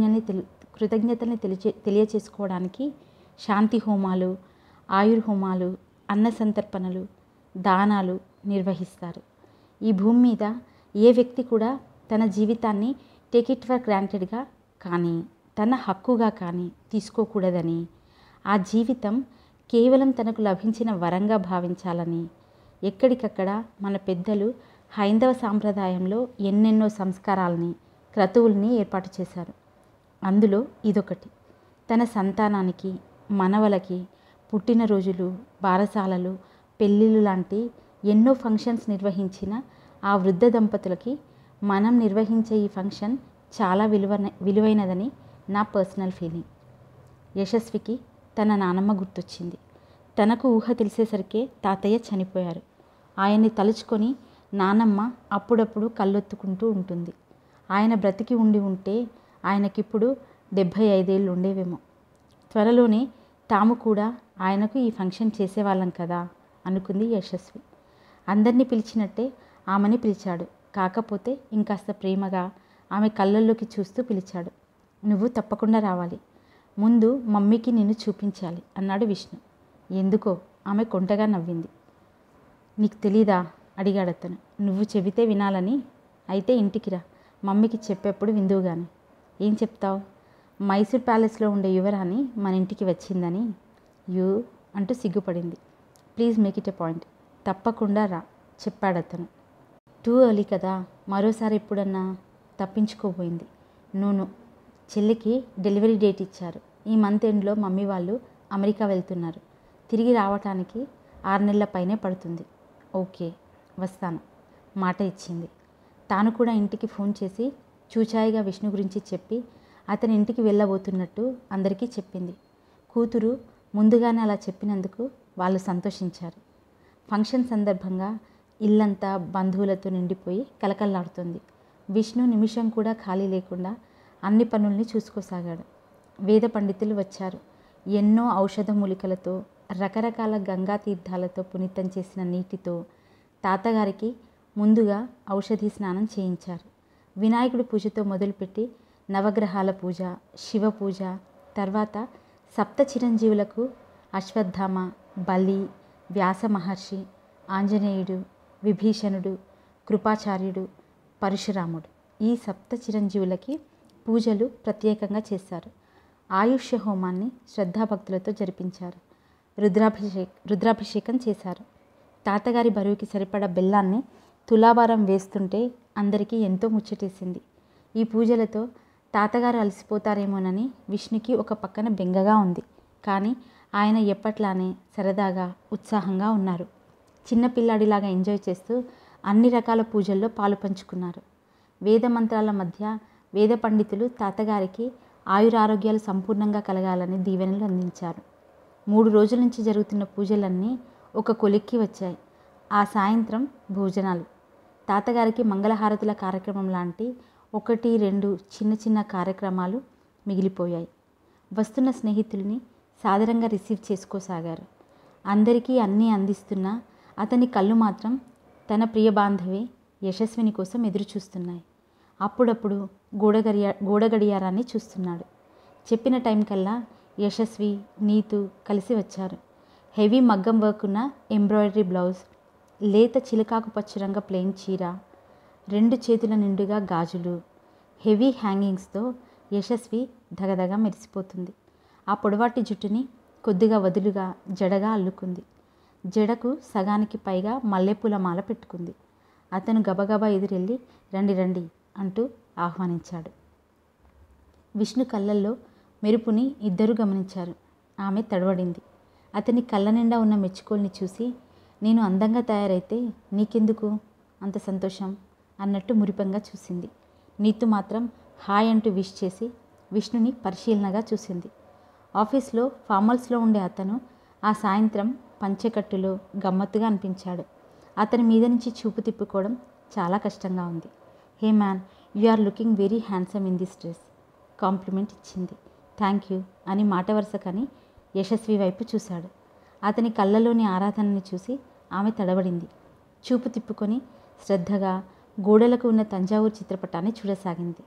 కృతజ్ఞతల్ని తెలియచేసుకోవడానికి శాంతి హోమాలు, ఆయుర్హోమాలు, అన్న సంతర్పణలు, దానాలు నిర్వహిస్తారు. ఈ భూమి మీద ఏ వ్యక్తి కూడా తన జీవితాన్ని టేక్ ఇట్ ఫర్ గ్రాంటెడ్గా కానీ తన హక్కుగా కానీ తీసుకోకూడదని, ఆ జీవితం కేవలం తనకు లభించిన వరంగా భావించాలని ఎక్కడికక్కడ మన పెద్దలు హైందవ సాంప్రదాయంలో ఎన్నెన్నో సంస్కారాలని, క్రతువుల్ని ఏర్పాటు చేశారు. అందులో ఇదొకటి. తన సంతానానికి, మనవలకి పుట్టినరోజులు, బారసాలలు, పెళ్ళిళ్ళు లాంటి ఎన్నో ఫంక్షన్స్ నిర్వహించిన ఆ వృద్ధ దంపతులకి మనం నిర్వహించే ఈ ఫంక్షన్ చాలా విలువైనదని నా పర్సనల్ ఫీలింగ్. యశస్వికి తన నానమ్మ గుర్తొచ్చింది. తనకు ఊహ తెలిసేసరికే తాతయ్య చనిపోయారు. ఆయన్ని తలుచుకొని నానమ్మ అప్పుడప్పుడు కళ్ళొత్తుకుంటూ ఉంటుంది. ఆయన బ్రతికి ఉంటే ఆయనకిప్పుడు 75 ఏళ్ళు ఉండేవేమో. త్వరలోనే తాము కూడా ఆయనకు ఈ ఫంక్షన్ చేసేవాళ్ళం కదా అనుకుంది యశస్వి. అందరినీ పిలిచినట్టే ఆమెని పిలిచాడు. కాకపోతే ఇంకాస్త ప్రేమగా ఆమె కళ్ళల్లోకి చూస్తూ పిలిచాడు. నువ్వు తప్పకుండా రావాలి. ముందు మమ్మీకి నిన్ను చూపించాలి అన్నాడు విష్ణు. ఎందుకో? ఆమె కొంటగా నవ్వింది. నీకు తెలీదా అడిగాడతను. నువ్వు చెబితే వినాలని. అయితే ఇంటికి రా, మమ్మీకి చెప్పేప్పుడు విందువుగాని. ఏం చెప్తావు? మైసూర్ ప్యాలెస్లో ఉండే యువరాణి మన ఇంటికి వచ్చిందని. యూ అంటూ సిగ్గుపడింది. Please make it a point. తప్పకుండా రా చెప్పాడతను. టూ ఎర్లీ కదా, మరోసారి ఎప్పుడన్నా తప్పించుకోబోయింది. నూను, చెల్లికి డెలివరీ డేట్ ఇచ్చారు. ఈ మంత్ ఎండ్లో మమ్మీ వాళ్ళు అమెరికా వెళ్తున్నారు. తిరిగి రావటానికి 6 నెలల పైనే పడుతుంది. ఓకే, వస్తాను మాట ఇచ్చింది. తాను కూడా ఇంటికి ఫోన్ చేసి చూచాయిగా విష్ణు గురించి చెప్పి అతని ఇంటికి వెళ్ళబోతున్నట్టు అందరికీ చెప్పింది. కూతురు ముందుగానే అలా చెప్పినందుకు వాళ్ళు సంతోషించారు. ఫంక్షన్ సందర్భంగా ఇల్లంతా బంధువులతో నిండిపోయి కలకల్లాడుతుంది. విష్ణు నిమిషం కూడా ఖాళీ లేకుండా అన్ని పనుల్ని చూసుకోసాగాడు. వేద పండితులు వచ్చారు. ఎన్నో ఔషధ మూలికలతో, రకరకాల గంగా తీర్థాలతో పునీతం చేసిన నీటితో తాతగారికి ముందుగా ఔషధి స్నానం చేయించారు. వినాయకుడి పూజతో మొదలుపెట్టి నవగ్రహాల పూజ, శివ పూజ, తర్వాత సప్త చిరంజీవులకు అశ్వత్థామ, బలి, వ్యాస మహర్షి, ఆంజనేయుడు, విభీషణుడు, కృపాచార్యుడు, పరశురాముడు, ఈ సప్త చిరంజీవులకి పూజలు ప్రత్యేకంగా చేశారు. ఆయుష్య హోమాన్ని శ్రద్ధాభక్తులతో జరిపించారు. రుద్రాభిషేకం చేశారు. తాతగారి బరువుకి సరిపడా బెల్లాన్ని తులాభారం వేస్తుంటే అందరికీ ఎంతో ముచ్చటేసింది. ఈ పూజలతో తాతగారు అలసిపోతారేమోనని విష్ణుకి ఒక పక్కన బెంగగా ఉంది. కానీ ఆయన ఎప్పట్లానే సరదాగా, ఉత్సాహంగా ఉన్నారు. చిన్నపిల్లాడిలాగా ఎంజాయ్ చేస్తూ అన్ని రకాల పూజల్లో పాలు పంచుకున్నారు. వేద మంత్రాల మధ్య వేద పండితులు తాతగారికి ఆయురారోగ్యాలు సంపూర్ణంగా కలగాలని దీవెనలు అందించారు. 3 రోజుల నుంచి జరుగుతున్న పూజలన్నీ ఒక కొలిక్కి వచ్చాయి. ఆ సాయంత్రం భోజనాలు. తాతగారికి మంగళహారతుల కార్యక్రమం లాంటి 1-2 చిన్న చిన్న కార్యక్రమాలు మిగిలిపోయాయి. వస్తున్న స్నేహితుల్ని సాదరంగా రిసీవ్ చేసుకోసాగారు. అందరికీ అన్నీ అందిస్తున్న అతని కళ్ళు మాత్రం తన ప్రియ బాంధవి యశస్విని కోసం ఎదురు చూస్తున్నాయి. అప్పుడప్పుడు గోడ గడియారాన్ని చూస్తున్నాడు. చెప్పిన టైం కల్లా యశస్వి, నీతు కలిసి వచ్చారు. హెవీ మగ్గం వర్క్ ఉన్న ఎంబ్రాయిడరీ బ్లౌజ్, లేత చిలకాకు పచ్చరంగ ప్లెయిన్ చీర, 2 చేతుల నిండుగా గాజులు, హెవీ హ్యాంగింగ్స్తో యశస్వి దగదగ మెరిసిపోతుంది. ఆ పొడవాటి జుట్టుని కొద్దిగా వదులుగా జడగా అల్లుకుంది. జడకు సగానికి పైగా మల్లెపూల మాల పెట్టుకుంది. అతను గబగబా ఎదురెళ్ళి రండి రండి అంటూ ఆహ్వానించాడు. విష్ణు కళ్ళల్లో మెరుపుని ఇద్దరూ గమనించారు. ఆమె తడబడింది. అతని కళ్ళ నిండా ఉన్న మెచ్చుకోల్ని చూసి నేను అందంగా తయారైతే నీకెందుకు అంత సంతోషం అన్నట్టు మురిపంగా చూసింది. నీతు మాత్రం హాయ్ అంటూ విష్ చేసి విష్ణుని పరిశీలనగా చూసింది. ఆఫీస్లో ఫార్మల్స్లో ఉండే అతను ఆ సాయంత్రం పంచెకట్టులో గమ్మత్తుగా అనిపించాడు. అతని మీద నుంచి చూపు తిప్పుకోవడం చాలా కష్టంగా ఉంది. Hey man, you are looking very handsome in this dress compliment ఇచ్చింది. థ్యాంక్ యూ అని మాట వరుస కానీ యశస్వి వైపు చూశాడు. అతని కళ్ళలోని ఆరాధనని చూసి ఆమె తడబడింది. చూపు తిప్పుకొని శ్రద్ధగా గోడలకు ఉన్న తంజావూరు చిత్రపటాన్ని చూడసాగింది.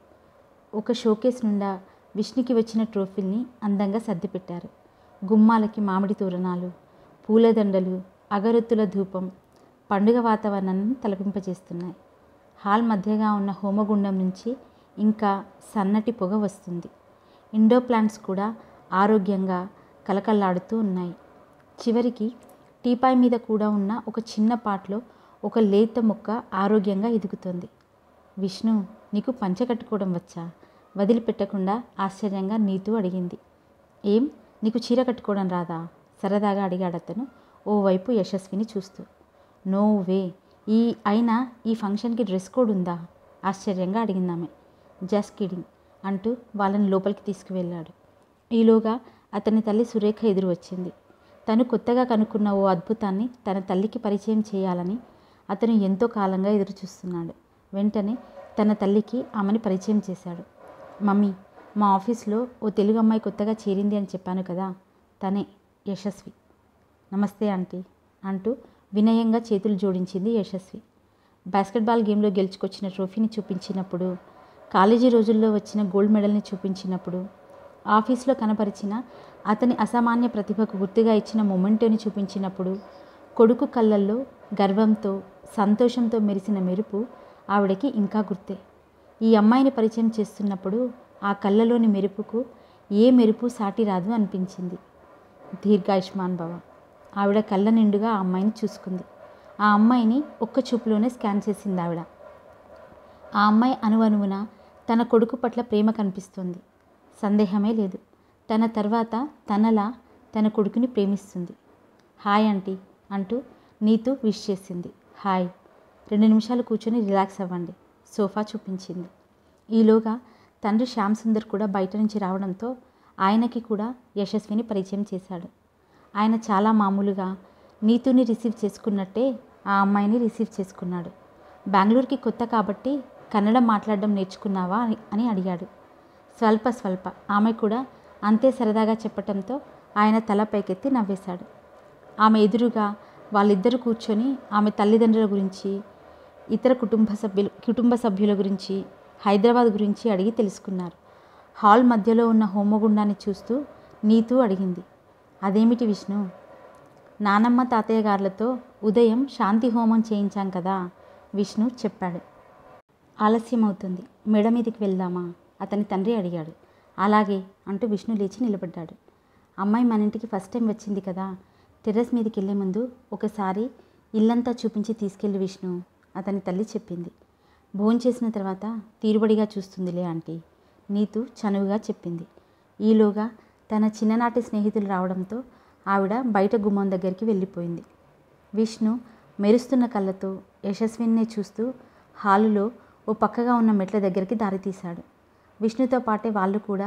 ఒక షోకేస్ నుండా విష్ణుకి వచ్చిన ట్రోఫీల్ని అందంగా సర్దిపెట్టారు. గుమ్మాలకి మామిడి తోరణాలు, పూలదండలు, అగరొత్తుల ధూపం పండుగ వాతావరణాన్ని తలపింపజేస్తున్నాయి. హాల్ మధ్యగా ఉన్న హోమగుండం నుంచి ఇంకా సన్నటి పొగ వస్తుంది. ఇండోర్ ప్లాంట్స్ కూడా ఆరోగ్యంగా కలకల్లాడుతూ ఉన్నాయి. చివరికి టీపాయ్ మీద కూడా ఉన్న ఒక చిన్న పాట్లో ఒక లేత మొక్క ఆరోగ్యంగా ఎదుగుతోంది. విష్ణు, నీకు పంచె కట్టుకోవడం వచ్చా? వదిలిపెట్టకుండా ఆశ్చర్యంగా నీతూ అడిగింది. ఏం, నీకు చీర కట్టుకోవడం రాదా? సరదాగా అడిగాడతను ఓవైపు యశస్విని చూస్తూ. నో వే, అయినా ఈ ఫంక్షన్కి డ్రెస్ కోడ్ ఉందా? ఆశ్చర్యంగా అడిగిందామె. జస్ట్ కిడింగ్ అంటూ వాళ్ళని లోపలికి తీసుకువెళ్ళాడు. ఈలోగా అతని తల్లి సురేఖ ఎదురు వచ్చింది. తను కొత్తగా కనుక్కున్న ఓ అద్భుతాన్ని తన తల్లికి పరిచయం చేయాలని అతను ఎంతో కాలంగా ఎదురు చూస్తున్నాడు. వెంటనే తన తల్లికి ఆమెని పరిచయం చేశాడు. మమ్మీ, మా ఆఫీస్లో ఓ తెలుగు అమ్మాయి కొత్తగా చేరింది అని చెప్పాను కదా, తనే యశస్వి. నమస్తే ఆంటీ అంటూ వినయంగా చేతులు జోడించింది యశస్వి. బాస్కెట్బాల్ గేమ్లో గెలుచుకొచ్చిన ట్రోఫీని చూపించినప్పుడు, కాలేజీ రోజుల్లో వచ్చిన గోల్డ్ మెడల్ని చూపించినప్పుడు, ఆఫీస్లో కనపరిచిన అతని అసామాన్య ప్రతిభకు గుర్తుగా ఇచ్చిన మొమెంటోని చూపించినప్పుడు కొడుకు కళ్ళల్లో గర్వంతో సంతోషంతో మెరిసిన మెరుపు ఆవిడకి ఇంకా గుర్తే. ఈ అమ్మాయిని పరిచయం చేస్తున్నప్పుడు ఆ కళ్ళలోని మెరుపుకు ఏ మెరుపు సాటి రాదు అనిపించింది. దీర్ఘాయుష్మాన్ భవ. ఆవిడ కళ్ళ నిండుగా ఆ అమ్మాయిని చూసుకుంది. ఆ అమ్మాయిని ఒక్క చూపులోనే స్కాన్ చేసింది ఆవిడ. ఆ అమ్మాయి అణువణువున తన కొడుకు పట్ల ప్రేమ కనిపిస్తుంది. సందేహమే లేదు, తన తర్వాత తనలా తన కొడుకుని ప్రేమిస్తుంది. హాయ్ ఆంటీ అంటూ నీతూ విష్ చేసింది. హాయ్. 2 నిమిషాలు కూర్చొని రిలాక్స్ అవ్వండి, సోఫా చూపించింది. ఈలోగా తండ్రి శ్యామ్ సుందర్ కూడా బయట నుంచి రావడంతో ఆయనకి కూడా యశస్విని పరిచయం చేశాడు. ఆయన చాలా మామూలుగా నీతుని రిసీవ్ చేసుకున్నట్టే ఆ అమ్మాయిని రిసీవ్ చేసుకున్నాడు. బెంగళూరుకి కొత్త కాబట్టి కన్నడం మాట్లాడడం నేర్చుకున్నావా అని అడిగాడు. స్వల్ప. ఆమె కూడా అంతే సరదాగా చెప్పటంతో ఆయన తల పైకెత్తి నవ్వేశాడు. ఆమె ఎదురుగా వాళ్ళిద్దరూ కూర్చొని ఆమె తల్లిదండ్రుల గురించి, ఇతర కుటుంబ సభ్యుల గురించి, హైదరాబాద్ గురించి అడిగి తెలుసుకున్నారు. హాల్ మధ్యలో ఉన్న హోమగుండాన్ని చూస్తూ నీతూ అడిగింది. అదేమిటి విష్ణు? నానమ్మ తాతయ్య గారులతో ఉదయం శాంతి హోమం చేయించాం కదా, విష్ణు చెప్పాడు. ఆలస్యం అవుతుంది, మేడ మీదకి వెళ్దామా? అతని తండ్రి అడిగాడు. అలాగే అంటూ విష్ణు లేచి నిలబడ్డాడు. అమ్మాయి మన ఇంటికి ఫస్ట్ టైం వచ్చింది కదా, టెర్రస్ మీదకి వెళ్ళే ముందు ఒకసారి ఇల్లంతా చూపించి తీసుకెళ్ళి విష్ణు, అతని తల్లి చెప్పింది. భోంచేసిన తర్వాత తీరుబడిగా చూస్తుందిలే ఆంటీ, నీతు చనువుగా చెప్పింది. ఈలోగా తన చిన్ననాటి స్నేహితులు రావడంతో ఆవిడ బయట గుమ్మం దగ్గరికి వెళ్ళిపోయింది. విష్ణు మెరుస్తున్న కళ్ళతో యశస్వినే చూస్తూ హాలులో ఓ పక్కగా ఉన్న మెట్ల దగ్గరికి దారితీశాడు. విష్ణుతో పాటే వాళ్ళు కూడా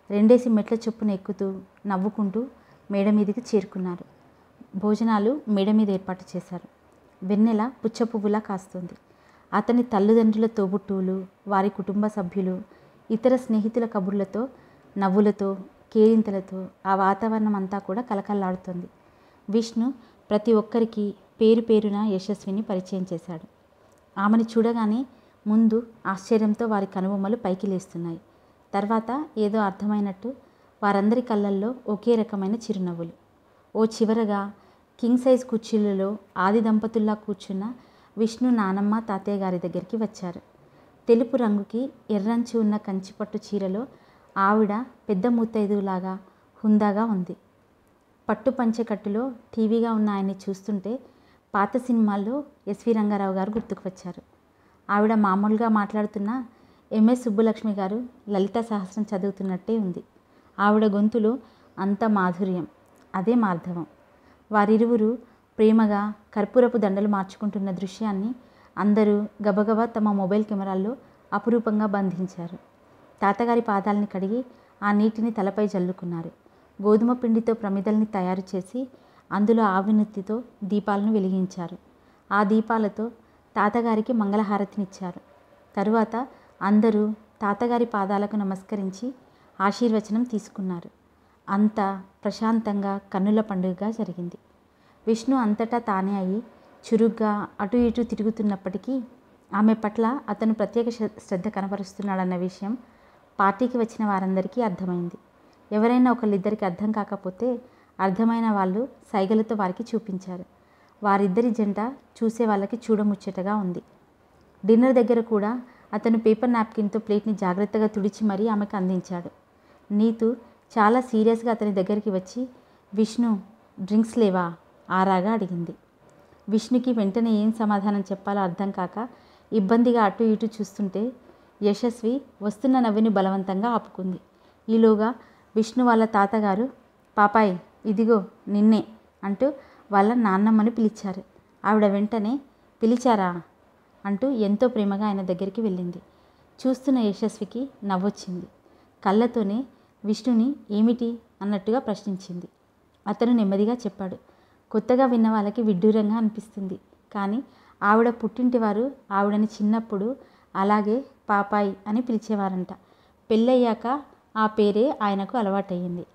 2 మెట్ల చొప్పున ఎక్కుతూ నవ్వుకుంటూ మేడ మీదకి చేరుకున్నారు. భోజనాలు మేడ మీద ఏర్పాటు చేశారు. వెన్నెల పుచ్చపువ్వులా కాస్తుంది. అతని తల్లిదండ్రుల తోబుట్టువులు, వారి కుటుంబ సభ్యులు, ఇతర స్నేహితుల కబుర్లతో, నవ్వులతో, కేరింతలతో ఆ వాతావరణం అంతా కూడా కలకల్లాడుతుంది. విష్ణు ప్రతి ఒక్కరికి పేరు పేరున యశస్విని పరిచయం చేశాడు. ఆమెను చూడగానే ముందు ఆశ్చర్యంతో వారి కనుబొమ్మలు పైకి లేస్తున్నాయి. తర్వాత ఏదో అర్థమైనట్టు వారందరి కళ్ళల్లో ఒకే రకమైన చిరునవ్వులు. ఓ చివరగా కింగ్ సైజ్ కుర్చీలలో ఆది దంపతుల్లా కూర్చున్న విష్ణు నానమ్మ తాతయ్య గారి దగ్గరికి వచ్చారు. తెలుపు రంగుకి ఎర్రంచి ఉన్న కంచిపట్టు చీరలో ఆవిడ పెద్ద ముత్తైదువులాగా హుందాగా ఉంది. పట్టు పంచెకట్టులో టీవీగా ఉన్న ఆయన్ని చూస్తుంటే పాత సినిమాల్లో ఎస్వి రంగారావు గారు గుర్తుకు వచ్చారు. ఆవిడ మామూలుగా మాట్లాడుతున్న ఎంఎస్ సుబ్బులక్ష్మి గారు లలితా సహస్రం చదువుతున్నట్టే ఉంది. ఆవిడ గొంతులో అంత మాధుర్యం, అదే మార్ధవం. వారిరువురు ప్రేమగా కర్పూరపు దండలు మార్చుకుంటున్న దృశ్యాన్ని అందరూ గబగబా తమ మొబైల్ కెమెరాల్లో అపురూపంగా బంధించారు. తాతగారి పాదాలని కడిగి ఆ నీటిని తలపై జల్లుకున్నారు. గోధుమ పిండితో ప్రమిదల్ని తయారు చేసి అందులో ఆవినెత్తితో దీపాలను వెలిగించారు. ఆ దీపాలతో తాతగారికి మంగళహారతినిచ్చారు. తరువాత అందరూ తాతగారి పాదాలకు నమస్కరించి ఆశీర్వచనం తీసుకున్నారు. అంతా ప్రశాంతంగా కన్నుల పండుగగా జరిగింది. విష్ణు అంతటా తానే అయి చురుగ్గా అటు ఇటు తిరుగుతున్నప్పటికీ ఆమె పట్ల అతను ప్రత్యేక శ్రద్ధ కనపరుస్తున్నాడన్న విషయం పార్టీకి వచ్చిన వారందరికీ అర్థమైంది. ఎవరైనా ఒకళ్ళిద్దరికి అర్థం కాకపోతే అర్థమైన వాళ్ళు సైగలతో వారికి చూపించారు. వారిద్దరి జంట చూసే వాళ్ళకి చూడముచ్చటగా ఉంది. డిన్నర్ దగ్గర కూడా అతను పేపర్ నాప్కిన్తో ప్లేట్ని జాగ్రత్తగా తుడిచి మరీ ఆమెకు అందించాడు. నీతు చాలా సీరియస్గా అతని దగ్గరికి వచ్చి, విష్ణు డ్రింక్స్ లేవా ఆరాగా అడిగింది. విష్ణుకి వెంటనే ఏం సమాధానం చెప్పాలో అర్థం కాక ఇబ్బందిగా అటు ఇటు చూస్తుంటే యశస్వి వస్తున్న నవ్వుని బలవంతంగా ఆపుకుంది. ఈలోగా విష్ణు వాళ్ళ తాతగారు, పాపాయ్ ఇదిగో నిన్నే అంటూ వాళ్ళ నాన్నమ్మని పిలిచారు. ఆవిడ వెంటనే పిలిచారా అంటూ ఎంతో ప్రేమగా ఆయన దగ్గరికి వెళ్ళింది. చూస్తున్న యశస్వికి నవ్వొచ్చింది. కళ్ళతోనే విష్ణుని ఏమిటి అన్నట్టుగా ప్రశ్నించింది. అతను నెమ్మదిగా చెప్పాడు. కొత్తగా విన్న వాళ్ళకి విడ్డూరంగా అనిపిస్తుంది, కానీ ఆవిడ పుట్టింటి వారు ఆవిడని చిన్నప్పుడు అలాగే పాపాయ్ అని పిలిచేవారంట. పెళ్ళయ్యాక ఆ పేరే ఆయనకు అలవాటయ్యింది.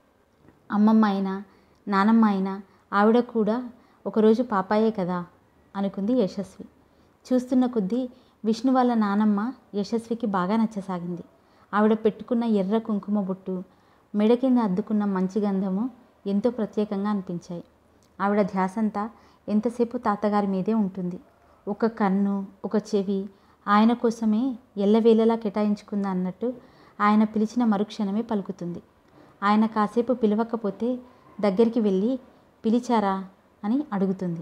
అమ్మమ్మ అయినా నానమ్మ అయినా ఆవిడ కూడా ఒకరోజు పాపాయే కదా అనుకుంది యశస్వి. చూస్తున్న కొద్దీ విష్ణు వాళ్ళ నానమ్మ యశస్వికి బాగా నచ్చసాగింది. ఆవిడ పెట్టుకున్న ఎర్ర కుంకుమ బొట్టు, మెడ కింద అద్దుకున్న మంచి గంధము ఎంతో ప్రత్యేకంగా అనిపించాయి. ఆవిడ ధ్యాసంతా ఎంతసేపు తాతగారి మీదే ఉంటుంది. ఒక కన్ను ఒక చెవి ఆయన కోసమే ఎల్లవేళలా కేటాయించుకుందా అన్నట్టు ఆయన పిలిచిన మరుక్షణమే పలుకుతుంది. ఆయన కాసేపు పిలవకపోతే దగ్గరికి వెళ్ళి పిలిచారా అని అడుగుతుంది.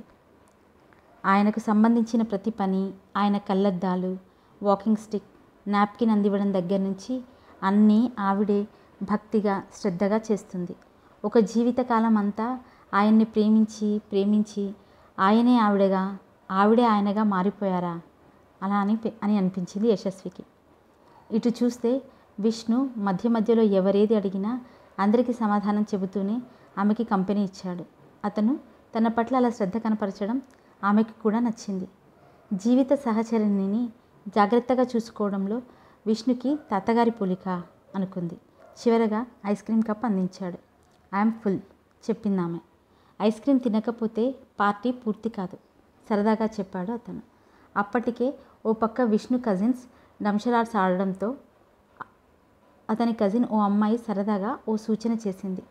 ఆయనకు సంబంధించిన ప్రతి పని, ఆయన కళ్ళద్దాలు, వాకింగ్ స్టిక్, నాప్కిన్ అందివ్వడం దగ్గర నుంచి అన్నీ ఆవిడే భక్తిగా శ్రద్ధగా చేస్తుంది. ఒక జీవితకాలం అంతా ఆయన్ని ప్రేమించి ప్రేమించి ఆయనే ఆవిడగా ఆవిడే ఆయనగా మారిపోయారా అలా అని అనిపించింది యశస్వికి. ఇటు చూస్తే విష్ణు మధ్య మధ్యలో ఎవరేది అడిగినా అందరికీ సమాధానం చెబుతూనే ఆమెకి కంపెనీ ఇచ్చాడు. అతను తన పట్ల అలా శ్రద్ధ కనపరచడం ఆమెకి కూడా నచ్చింది. జీవిత సహచరిణిని జాగ్రత్తగా చూసుకోవడంలో విష్ణుకి తాతగారి పోలిక అనుకుంది. చివరగా ఐస్ క్రీమ్ కప్ అందించాడు. ఐఎమ్ ఫుల్ చెప్పిందామె. ఐస్ క్రీమ్ తినకపోతే పార్టీ పూర్తి కాదు సరదాగా చెప్పాడు అతను. అప్పటికే ఓ పక్క విష్ణు కజిన్స్ డంషలాడ్స్ ఆడడంతో అతని కజిన్ ఓ అమ్మాయి సరదాగా ఓ సూచన చేసింది.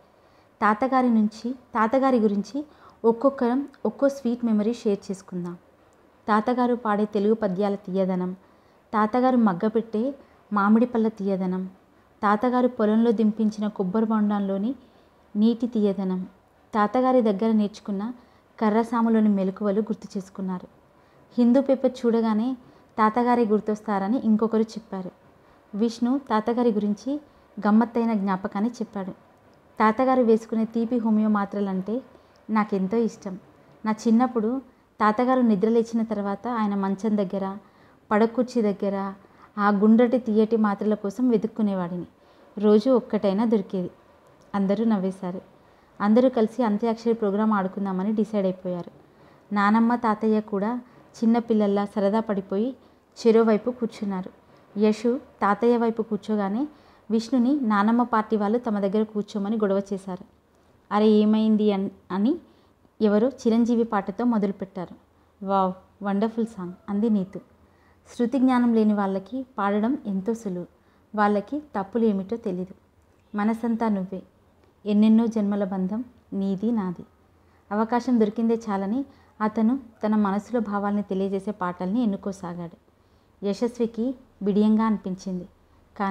తాతగారి గురించి ఒక్కొక్కరం ఒక్కో స్వీట్ మెమరీ షేర్ చేసుకుందాం. తాతగారు పాడే తెలుగు పద్యాల తీయదనం, తాతగారు మగ్గపెట్టే మామిడి పళ్ళ తీయదనం, తాతగారు పొలంలో దింపించిన కొబ్బరి బొండంలోని నీటి తీయదనం, తాతగారి దగ్గర నేర్చుకున్న కర్రసాములోని మెలకువలు గుర్తు చేసుకున్నారు. హిందూ పేపర్ చూడగానే తాతగారి గుర్తొస్తారని ఇంకొకరు చెప్పారు. విష్ణు తాతగారి గురించి గమ్మత్తైన జ్ఞాపకాన్ని చెప్పాడు. తాతగారు వేసుకునే తీపి హోమియో మాత్రలంటే నాకెంతో ఇష్టం. నా చిన్నప్పుడు తాతగారు నిద్రలేచిన తర్వాత ఆయన మంచం దగ్గర, పడకుర్చీ దగ్గర ఆ గుండ్రటి తీయటి మాత్రల కోసం వెతుక్కునేవాడిని. రోజు ఒక్కటైనా దొరికేది. అందరూ నవ్వేశారు. అందరూ కలిసి అంత్యాక్షరి ప్రోగ్రాం ఆడుకుందామని డిసైడ్ అయిపోయారు. నానమ్మ తాతయ్య కూడా చిన్నపిల్లల్లా సరదా పడిపోయి చెరోవైపు కూర్చున్నారు. యశు తాతయ్య వైపు కూర్చోగానే విష్ణుని నానమ్మ పార్టీ వాళ్ళు తమ దగ్గర కూర్చోమని గొడవ చేశారు. అరే ఏమైంది అని ఎవరో చిరంజీవి పాటతో మొదలుపెట్టారు. వావ్ వండర్ఫుల్ సాంగ్ అంది నీతు. శృతి జ్ఞానం లేని వాళ్ళకి పాడడం ఎంతో సులువు. వాళ్ళకి తప్పులు ఏమిటో తెలీదు. మనసంతా నువ్వే, ఎన్నెన్నో జన్మల బంధం నీది నాది. అవకాశం దొరికిందే చాలని అతను తన మనసులో భావాల్ని తెలియజేసే పాటల్ని ఎన్నుకోసాగాడు. యశస్వికి బిడియంగా అనిపించింది. కానీ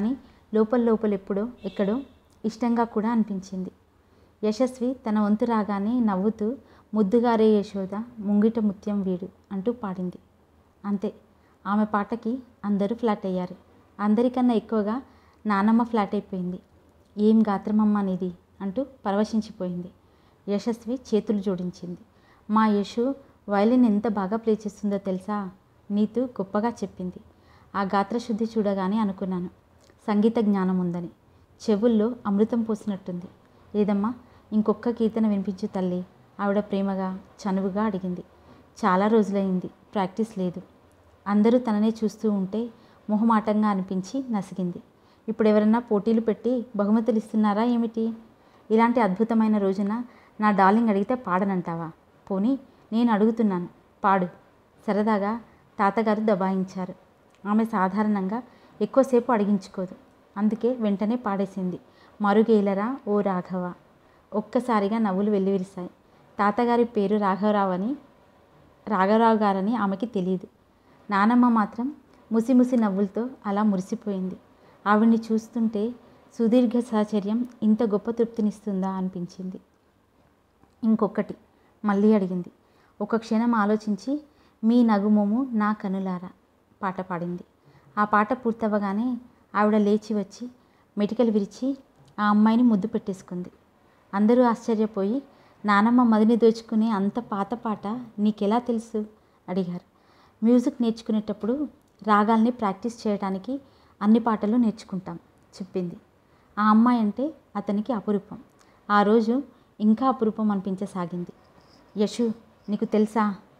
లోపల లోపల ఎక్కడో ఇష్టంగా కూడా అనిపించింది. యశస్వి తన వంతు రాగానే నవ్వుతూ ముద్దుగారే యశోద ముంగిట ముత్యం వీడు అంటూ పాడింది. అంతే, ఆమె పాటకి అందరూ ఫ్లాట్ అయ్యారు. అందరికన్నా ఎక్కువగా నానమ్మ ఫ్లాట్ అయిపోయింది. ఏం గాత్రమమ్మ నీది అంటూ పరవశించిపోయింది. యశస్వి చేతులు జోడించింది. మా యశు వయలిన్ ఎంత బాగా ప్లే చేస్తుందో తెలుసా? నీతు గొప్పగా చెప్పింది. ఆ గాత్రశుద్ధి చూడగానే అనుకున్నాను సంగీత జ్ఞానం ఉందని. చెవుల్లో అమృతం పోసినట్టుంది. ఏదమ్మా, ఇంకొక్క కీర్తన వినిపించు తల్లి, ఆవిడ ప్రేమగా చనువుగా అడిగింది. చాలా రోజులైంది, ప్రాక్టీస్ లేదు. అందరూ తననే చూస్తూ ఉంటే మొహమాటంగా అనిపించి నసిగింది. ఇప్పుడు ఎవరన్నా పోటీలు పెట్టి బహుమతులు ఇస్తున్నారా ఏమిటి? ఇలాంటి అద్భుతమైన రోజున నా డార్లింగ్ అడిగితే పాడనంటావా? పోనీ నేను అడుగుతున్నాను, పాడు. సరదాగా తాతగారు దబాయించారు. ఆమె సాధారణంగా ఎక్కువసేపు అడిగించుకోదు. అందుకే వెంటనే పాడేసింది. మరుగేలరా ఓ రాఘవ. ఒక్కసారిగా నవ్వులు వెల్లివిరిశాయి. తాతగారి పేరు రాఘవరావు గారని ఆమెకి తెలియదు. నానమ్మ మాత్రం ముసిముసి నవ్వులతో అలా మురిసిపోయింది. ఆవిడ్ని చూస్తుంటే సుదీర్ఘ సహచర్యం ఇంత గొప్ప తృప్తినిస్తుందా అనిపించింది. ఇంకొకటి మళ్ళీ అడిగింది. ఒక క్షణం ఆలోచించి మీ నగుమోము నా కనులారా పాట పాడింది. ఆ పాట పూర్తవగానే ఆవిడ లేచి వచ్చి మెటికలు విరిచి ఆ అమ్మాయిని ముద్దు పెట్టేసుకుంది. అందరూ ఆశ్చర్యపోయి నానమ్మ మదిని దోచుకునే అంత పాత పాట నీకెలా తెలుసు అడిగారు. మ్యూజిక్ నేర్చుకునేటప్పుడు రాగాల్ని ప్రాక్టీస్ చేయడానికి అన్ని పాటలు నేర్చుకుంటాం చెప్పింది. ఆ అమ్మాయి అంటే అతనికి అపురూపం. ఆ రోజు ఇంకా అపురూపం అనిపించసాగింది. యశు, నీకు తెలుసా